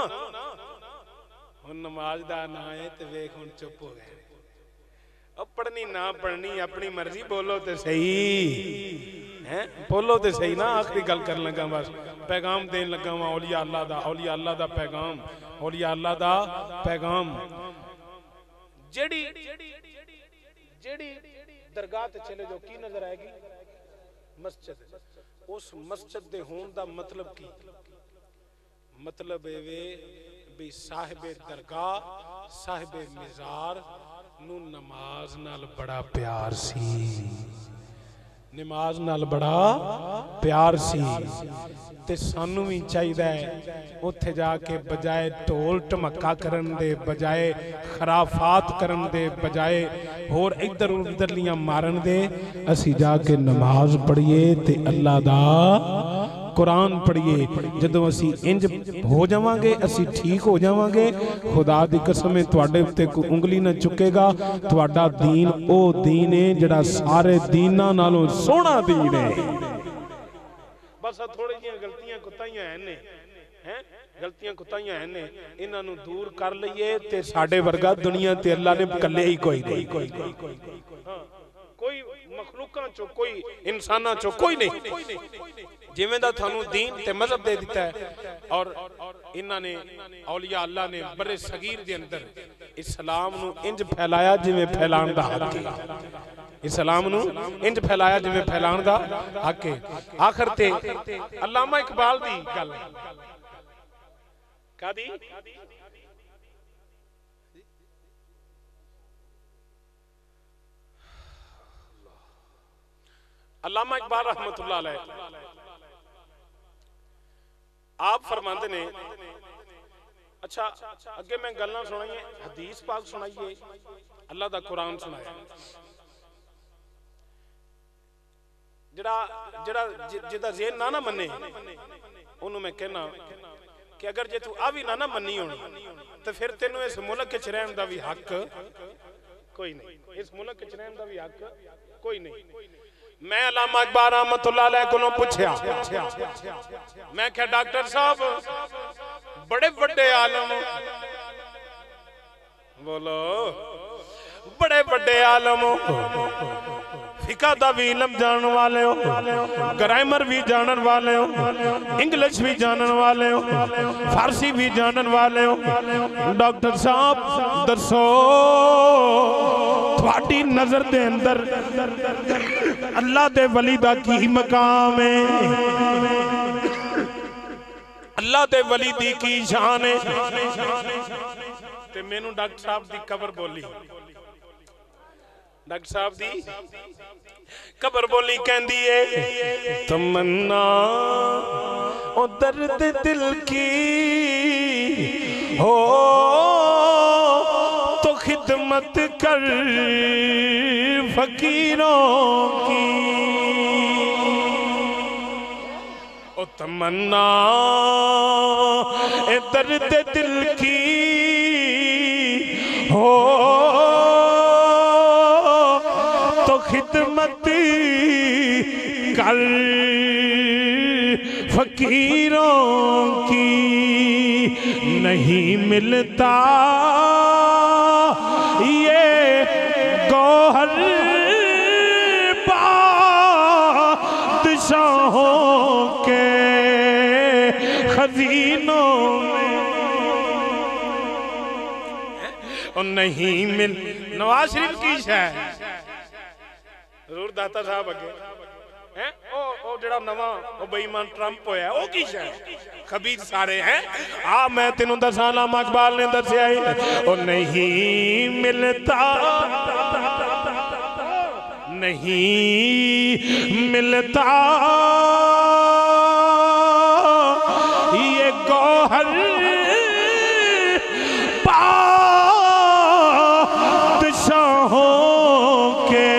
हुन नमाज दा ना है ते वेख हुन चुप हो गए अब पढ़नी ना पढ़नी अपनी मर्जी बोलो ते सही हैं बोलो ते सही ना आखिरी गल कर लगा बस पैगाम देन लगा वा औलिया अल्लाह दा औलिया अल्लाह दा पैगाम औलिया अल्लाह दा पैगाम जेड़ी जेड़ी दरगाह ते चले जाओ की नजर आएगी मस्जिद उस मस्जिद दे होने दा मतलब की मतलब एवे भी साहिबे दरगाह साहिबे मिज़ार नू नमाज नाल बड़ा प्यार सी नमाज नाल बड़ा प्यार सी ते सानू भी चाहिए उत्थे जाके बजाय ढोल ढमक्का करन दे बजाय खराफात करन दे बजाय होर इधर उधरलियां मारन दे असी जाके नमाज पढ़िए ते अल्लाह दा कुरान पढ़िए जदों असी इंज हो जावांगे असी ठीक हो जावांगे खुदा दी कसम तुहाडे उत्ते कोई उंगली ना चुकेगा तुहाडा दीन ओ दीन है जिहड़ा सारे दीनां नालों सोहना दीन है बस थोड़ी जिहियां गलतियां कुताइयां हैं ने हैं गलतियां कुताइयां हैं ने इन्हां नूं दूर कर लईए ते साडे वर्गा दुनिया ते अल्लाह ने कल्ले ही कोई नहीं हां कोई मखलूकां चो कोई इंसानां चो कोई नहीं जिवें दा थानू दीन ते मजहब दे दिता है और इन्हां ने औलिया अल्लाह ने बड़े सगीर दे अंदर इस्लाम नू इंज फैलाया जिवें फैलाण दा हक है इस्लाम नू इंज फैलाया जिवें फैलाण दा हक है आखिर ते अल्लामा इकबाल दी गल कादी अल्लामा इकबाल रहमतुल्लाह अलैह आप फरमाते ने अच्छा अगे मैं गल्लां सुनाइए हदीस पाक सुनाइए अल्लाह दा कुरान सुनाया जड़ा जड़ा जिदा ज़हन ना ना मन्ने ओनू मैं कहना कि अगर जे तू आ भी ना ना मन्नी होनी तो फिर तेनू इस मुल्क च रहन दा भी हक कोई नहीं इस मुल्क च रहन दा भी हक कोई नहीं मैं अल्लामा इकबाल रहमतुल्लाह अलैह कोलों पूछया मैं क्या डॉक्टर साहब बड़े बड़े आलम बोलो बड़े बड़े आलम फिका दा भी इल्म जानन वाले हो ग्रामर भी जानन वाले हो इंग्लिश भी जानन वाले हो फारसी भी जानन वाले हो डॉक्टर साहब दसो थोड़ी नजर दे अंदर अल्लाह दे वली दा की मकाम है अल्लाह दे वली दी की शान है ते मैनू डॉक्टर साहब दी कबर बोली डॉक्टर साहब दी कबर बोली कहंदी है तमन्ना ओ दर्द दिल की हो तो खिदमत कर फकीरों की ओ तमन्ना ए दर्द दिल की हो तो खिदमत कर फकीरों की नहीं मिलता ये गौहर बादशाहों के खजीनों में और नहीं मिल नवाज शरीफ की शाय जरूर दाता साहब अगे हैं ओ ओ जेड़ा नवा ओ बेईमान ट्रंप होया ओ की शय खबीर सारे हैं आ मैं तेनू दसा अल्लामा इकबाल ने दसया है ओ नहीं मिलता नहीं मिलता ये गौहर बादशाहों के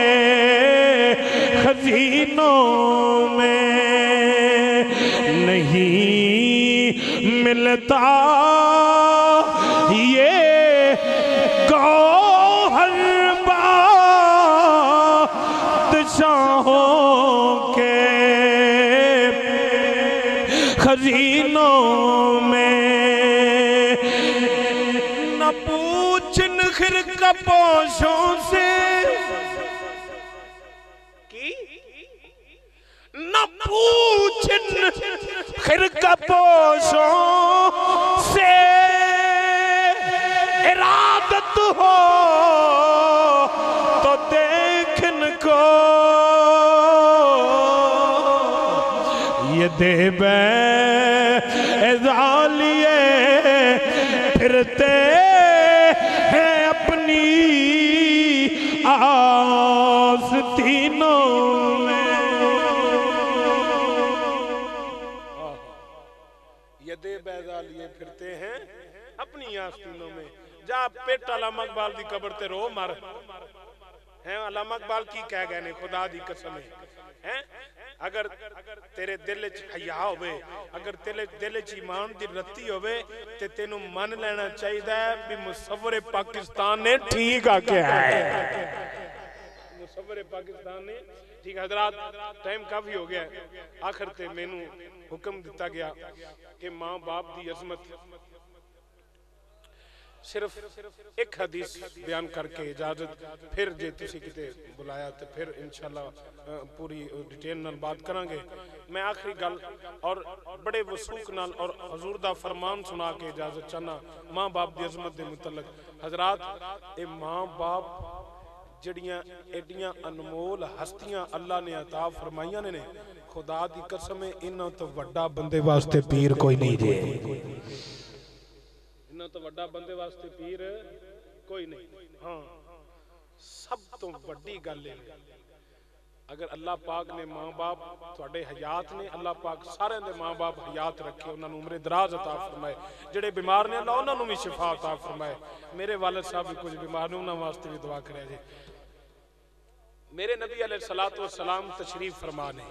खजीनों में नहीं मिलता ये गौहर बादशाहों के खजीनों में न पूछन खिरका पोशों से न पूछन खिरका पोशों से इरादत हो तो देखन को ये देबे एजालिए फिरते हैं अपनी आस्तीनों में यदे बैजा लिए फिरते हैं अपनी आस्तीनों में जा पेट अल्लामा इकबाल दी कब्र ते रो मर हैं अल्लामा इकबाल की कह गए ने खुदा दी कसम है हैं अगर तेरे दिल च हया होवे अगर तेरे दिल च ईमान दी रत्ती होवे ते तेनू मन लेना चाहिए भी मुसव्वरे पाकिस्तान ने ठीक आके है सफर पाकिस्तान ने। ठीक हजरात, टाइम काफ़ी हो गया, आखिर ते मैनू हुक्म दिता गया कि माँ बाप की अजमत सिर्फ एक हदीस बयान करके इजाजत, फिर जे तुसी किते बुलाया तो फिर इंशाअल्लाह पूरी डिटेल नाल बात करांगे। मैं आखिरी गल और बड़े वसूख नाल और हजूर दा फरमान सुना के इजाजत चाहना माँ बाप की अजमत के मुतलक। हजरात, ये माँ बाप जड़ियां एडियां अनमोल हस्तियां अल्लाह ने अता फरमाइया ने, खुदा दी कसम है इन्हां तो वड्डा बंदे वास्ते पीर कोई नहीं जे। इन्हां तो वड्डा बंदे वास्ते पीर कोई नहीं। हाँ, सब तो वड्डी गल है अगर अल्लाह पाक ने माँ बाप तुहाडे हयात ने, अल्लाह पाक सारे दे माँ बाप हयात रखे, उन्होंने उम्र दराज अता फरमाए। जेड़े बीमार ने अल्लाह उन्होंने भी शिफा अता फरमाए। मेरे वालिद साहब भी कुछ बीमार ने, उन्होंने वास्ते भी दुआ करे जी। मेरे नबी अलैहिस्सलातु वस्सलाम तशरीफ फरमा ने,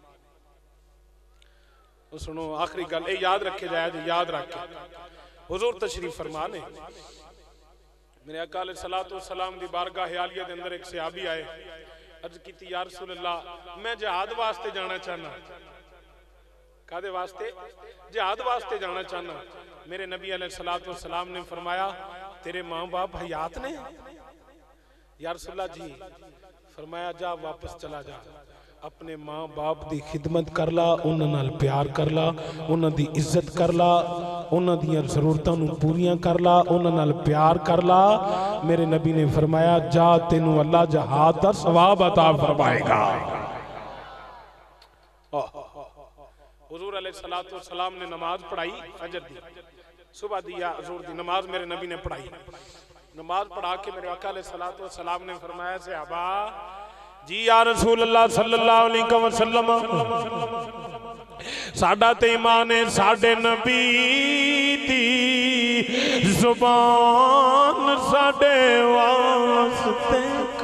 सुनो आखिरी गल ये याद रखे जाए जी, याद रख के हुजूर तशरीफ फरमा ने। मेरे आका अलैहिस्सलातु वस्सलाम दी बारगाह आलिया दे अंदर एक सहाबी आए, अर्ज की या रसूल अल्लाह मैं जिहाद वास्ते जाना चाहना। कादे वास्ते? जिहाद वास्ते जाना चाहना। मेरे नबी अलैहिस्सलातु वस्सलाम ने फरमाया तेरे माँ बाप हयात ने? या रसूल अल्लाह जी। फरमाया जा वापस चला जा, अपने माँ बाप की खिदमत कर ला, उन्हां नाल प्यार कर ला, उन्हां दी इज्जत कर ला, उन्हां दियां ज़रूरतां नूं पूरियां कर ला, उन्हां नाल प्यार कर ला। मेरे नबी ने फरमाया जा तेनू अल्लाह जहाद दा सवाब अता फरमाएगा। हुजूर अलैहिस्सलातु वस्सलाम ने नमाज पढ़ाई फजर दी, सुबह दी या हुजूर दी नमाज मेरे नबी ने पढ़ाई। नमाज पढ़ा के मेरे आका अलैहिस्सलातु वस्सलाम ने फरमाया सहाबा जी या रसूल अल्लाह सल्लल्लाहु अलैहि वसल्लम साडा ते ईमान है साडे नबी दी जुबान साडे वास्ते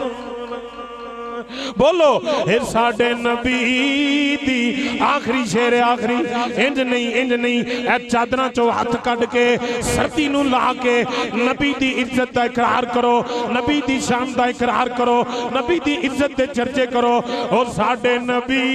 बोलो ए साडे नबी दी आखिरी शेर आखिरी इंज नहीं इंज नहीं ए चादरां चो हाथ कट के सर्दी नूं ला के नबी दी इज्जत दा इकरार करो, नबी दी शान दा इकरार करो, नबी दी इज्जत दे चर्चे करो। और साडे नबी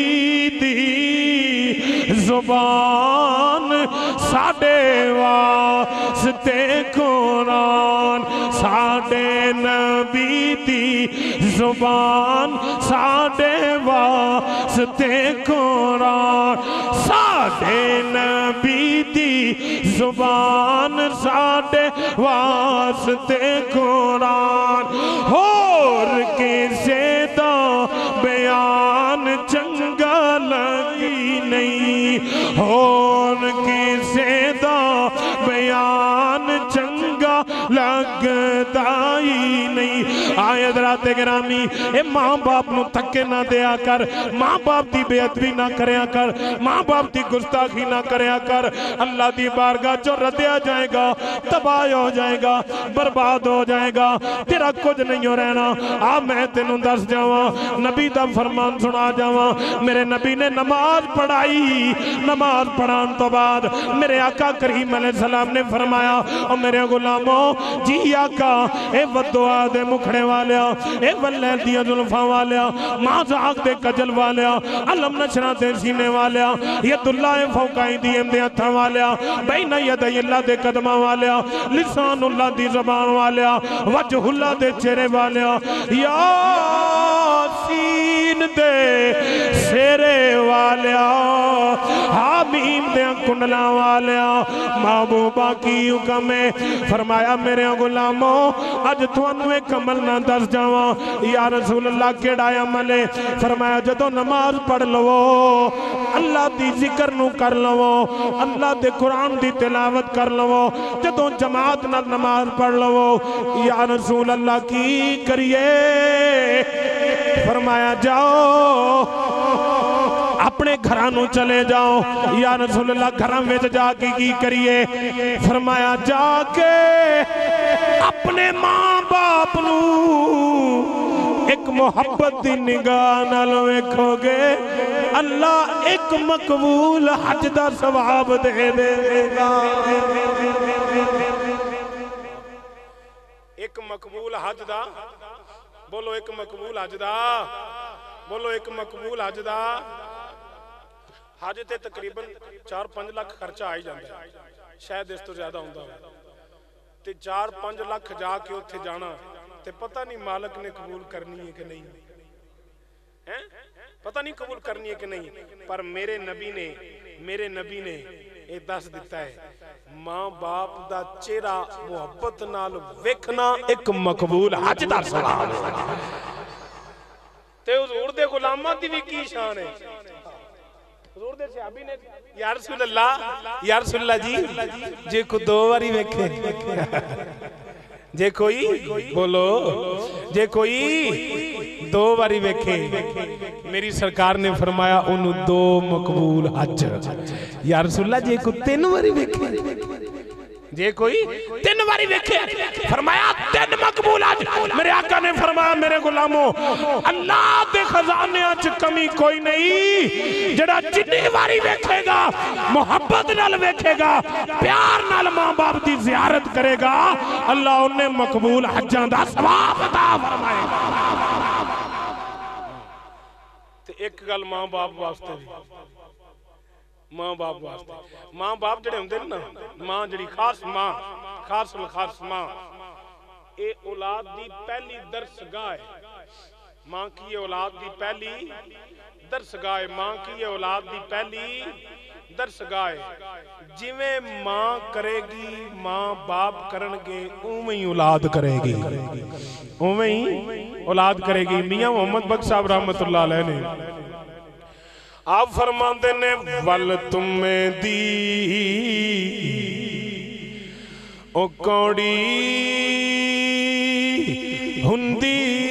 दी जुबान साडे वास्ते कुरान, साडे नबी दी जुबान साडे वास्ते कुरान, साडे नबी दी जुबान साडे वास्ते कुरान। होर किसे दा बयान चंगा लगी नहीं, होर किसे दा बयान चंगा लगता ही नहीं। आए दराते गिरामी ए माँ बाप नू धक्के ना दिया कर, माँ बाप की बेअदबी ना करया कर, माँ बाप की गुस्ताखी ना करया कर। अल्लाह की बारगाह चो रद्दिया जाएगा, तबाह हो जाएगा, बर्बाद हो जाएगा, तेरा कुछ नहीं हो रहना। आ मैं तेनू दस जावा, नबी का फरमान सुना जावा। मेरे नबी ने नमाज पढ़ाई, नमाज पढ़ाने तो बाद मेरे आका करीम अलैहिस्सलाम ने फरमाया और मेरे गुलामों जी आका ए वदुआ दे मुखड़े वालिया, ए वल्ले दिया जुल्फा वालिया, माज़ाक दे कजल वालिया, अलम नशरा दे सीने वालिया, यदुल्ला फौकाई दी दे हत्थां वालिया, बैना यदयल्ला दे कदमा वालिया, लिसानुल्लाह दी ज़बान वालिया, वजहुल्लाह दे चेहरे वालिया, यासीन दे शेरे वालिया, हामीम दे कुंडला वालिया, महबूबा की हुक्म है। फरमाया मेरे गुलामों अज तुहानू एक अमल ना दस जावा। या रसूल अल्लाह केड़ा अमल है? फरमाया जदों नमाज पढ़ लवो, अल्लाह दी जिक्र नू कर लवो, अल्लाह दे कुरान दी तिलावत कर लवो, जदों जमात नाल नमाज पढ़ लवो। या रसूल अल्लाह की करिए? फरमाया जाओ अपने घरां नू चले जाओ। या रसूल अल्लाह घरां विच जाके की करिए? फरमाया जाके अपने माँ बाप नू एक मोहब्बत दी निगाह नाल वेखोगे, अल्लाह एक मकबूल हज दा सवाब दे देगा। एक मकबूल हज दा बोलो एक मकबूल हज दा, बोलो एक मकबूल हज दा। हज ते तकरीबन चार पांच लाख खर्चा आ ही जाता है, शायद इस तो ज्यादा होंदा है। ते चार पांच लाख जाके उत्थे जाना ते पता नहीं मालक ने कबूल करनी है कि नहीं है, पता नहीं कबूल करनी है कि नहीं। पर मेरे नबी ने मेरे नबी ने ये दस दिता है, मां बाप दा चेहरा मुहब्बत नाल वेखना एक मकबूल हज दा सवाब है। ते हुजूर दे गुलामां दी भी की शान है। हुजूर दे सहाबी ने या रसूल अल्लाह, या रसूल अल्लाह जी जे को दो बारी वेखे, जे कोई बोलो जे कोई दो बारी वेखे, मेरी सरकार ने फरमाया उन्हों दो मकबूल हज। या रसूल अल्लाह जे को तीन बारी वेखे, जे कोई तीन बारी वेखे फरमाया तीन मकबूल हज। मेरे आका ने फरमाया मेरे गुलामों अल्लाह दे खजाने च कमी कोई नहीं, जड़ा जिन्नी बारी वेखेगा मोहब्बत नाल वेखेगा, प्यार नाल मां बाप दी ज़ियारत करेगा, अल्लाह उन्हें मकबूल हज्जां दा सवाब अता फरमाएगा। ते एक गल मां बाप वास्ते भी, मां बाप वास्ते, मां बाप जड़े होंदे ना, मां जड़ी खास मां, खास खास मां, ए औलाद दी पहली दरसगाह है। मां की ये औलाद दी पहली दरसगाह है, मां की ये औलाद दी पहली दरसगाह है। जिवें मां करेगी मां बाप करनगे उवें ही औलाद करेगी, उवें ही औलाद करेगी। मियां मोहम्मद बख्श साहब रहमतुल्लाह अलैह ने आप फरमाते ने वल तुम्हें दी ओ कौड़ी हुंदी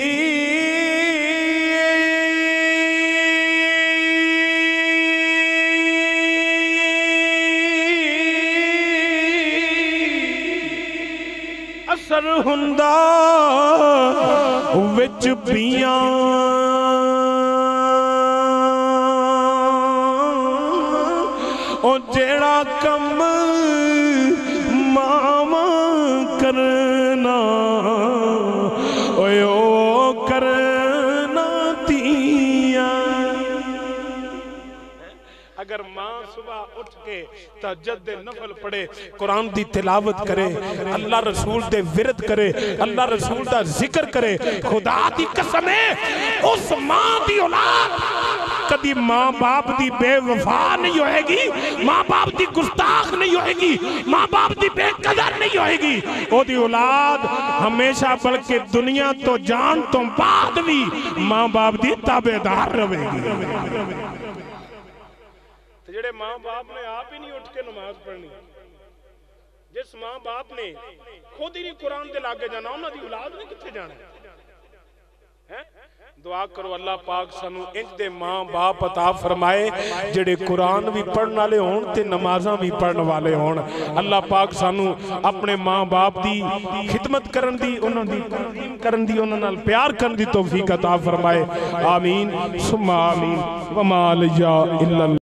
असर हुंदा विच पियां ओ जेड़ा कम मामा करना ओए ओ करना तिया। अगर मां सुबह उठ के तहज्जुद दे नफल पढ़े, कुरान दी तिलावत करे, अल्लाह रसूल दे विरद करे, अल्लाह रसूल दा जिक्र करे, खुदा दी कसम है उस मां दी औलाद कदी मां बाप दी बेवफा नहीं होएगी, मां बाप दी गुस्ताख नहीं होएगी, मां बाप दी बेकदर नहीं होएगी। ओदी औलाद हमेशा बल्कि दुनिया तो जान तो बाद भी मां बाप दी ताबेदार रहेगी। तो जेड़े मां बाप ने आप ही नहीं उठ के नमाज पढ़नी, जिस मां बाप ने खुद ही नहीं कुरान दे लागे जाना, उन्हां दी औलाद ने कित्थे जाना है। दुआ करो अल्लाह पाक सानू इंज दे मां बाप अता फरमाए जेड़े कुरान भी पढ़ने वाले होण ते नमाज़ां भी पढ़ने वाले होण। अल्लाह पाक सानू अपने मां बाप दी खिदमत करन दी, उन्हां दी ताज़ीम करन दी, उन्हां नाल प्यार करन दी तौफीक अता फरमाए। आमीन सुम्मा आमीन। वमा लिया इल्ला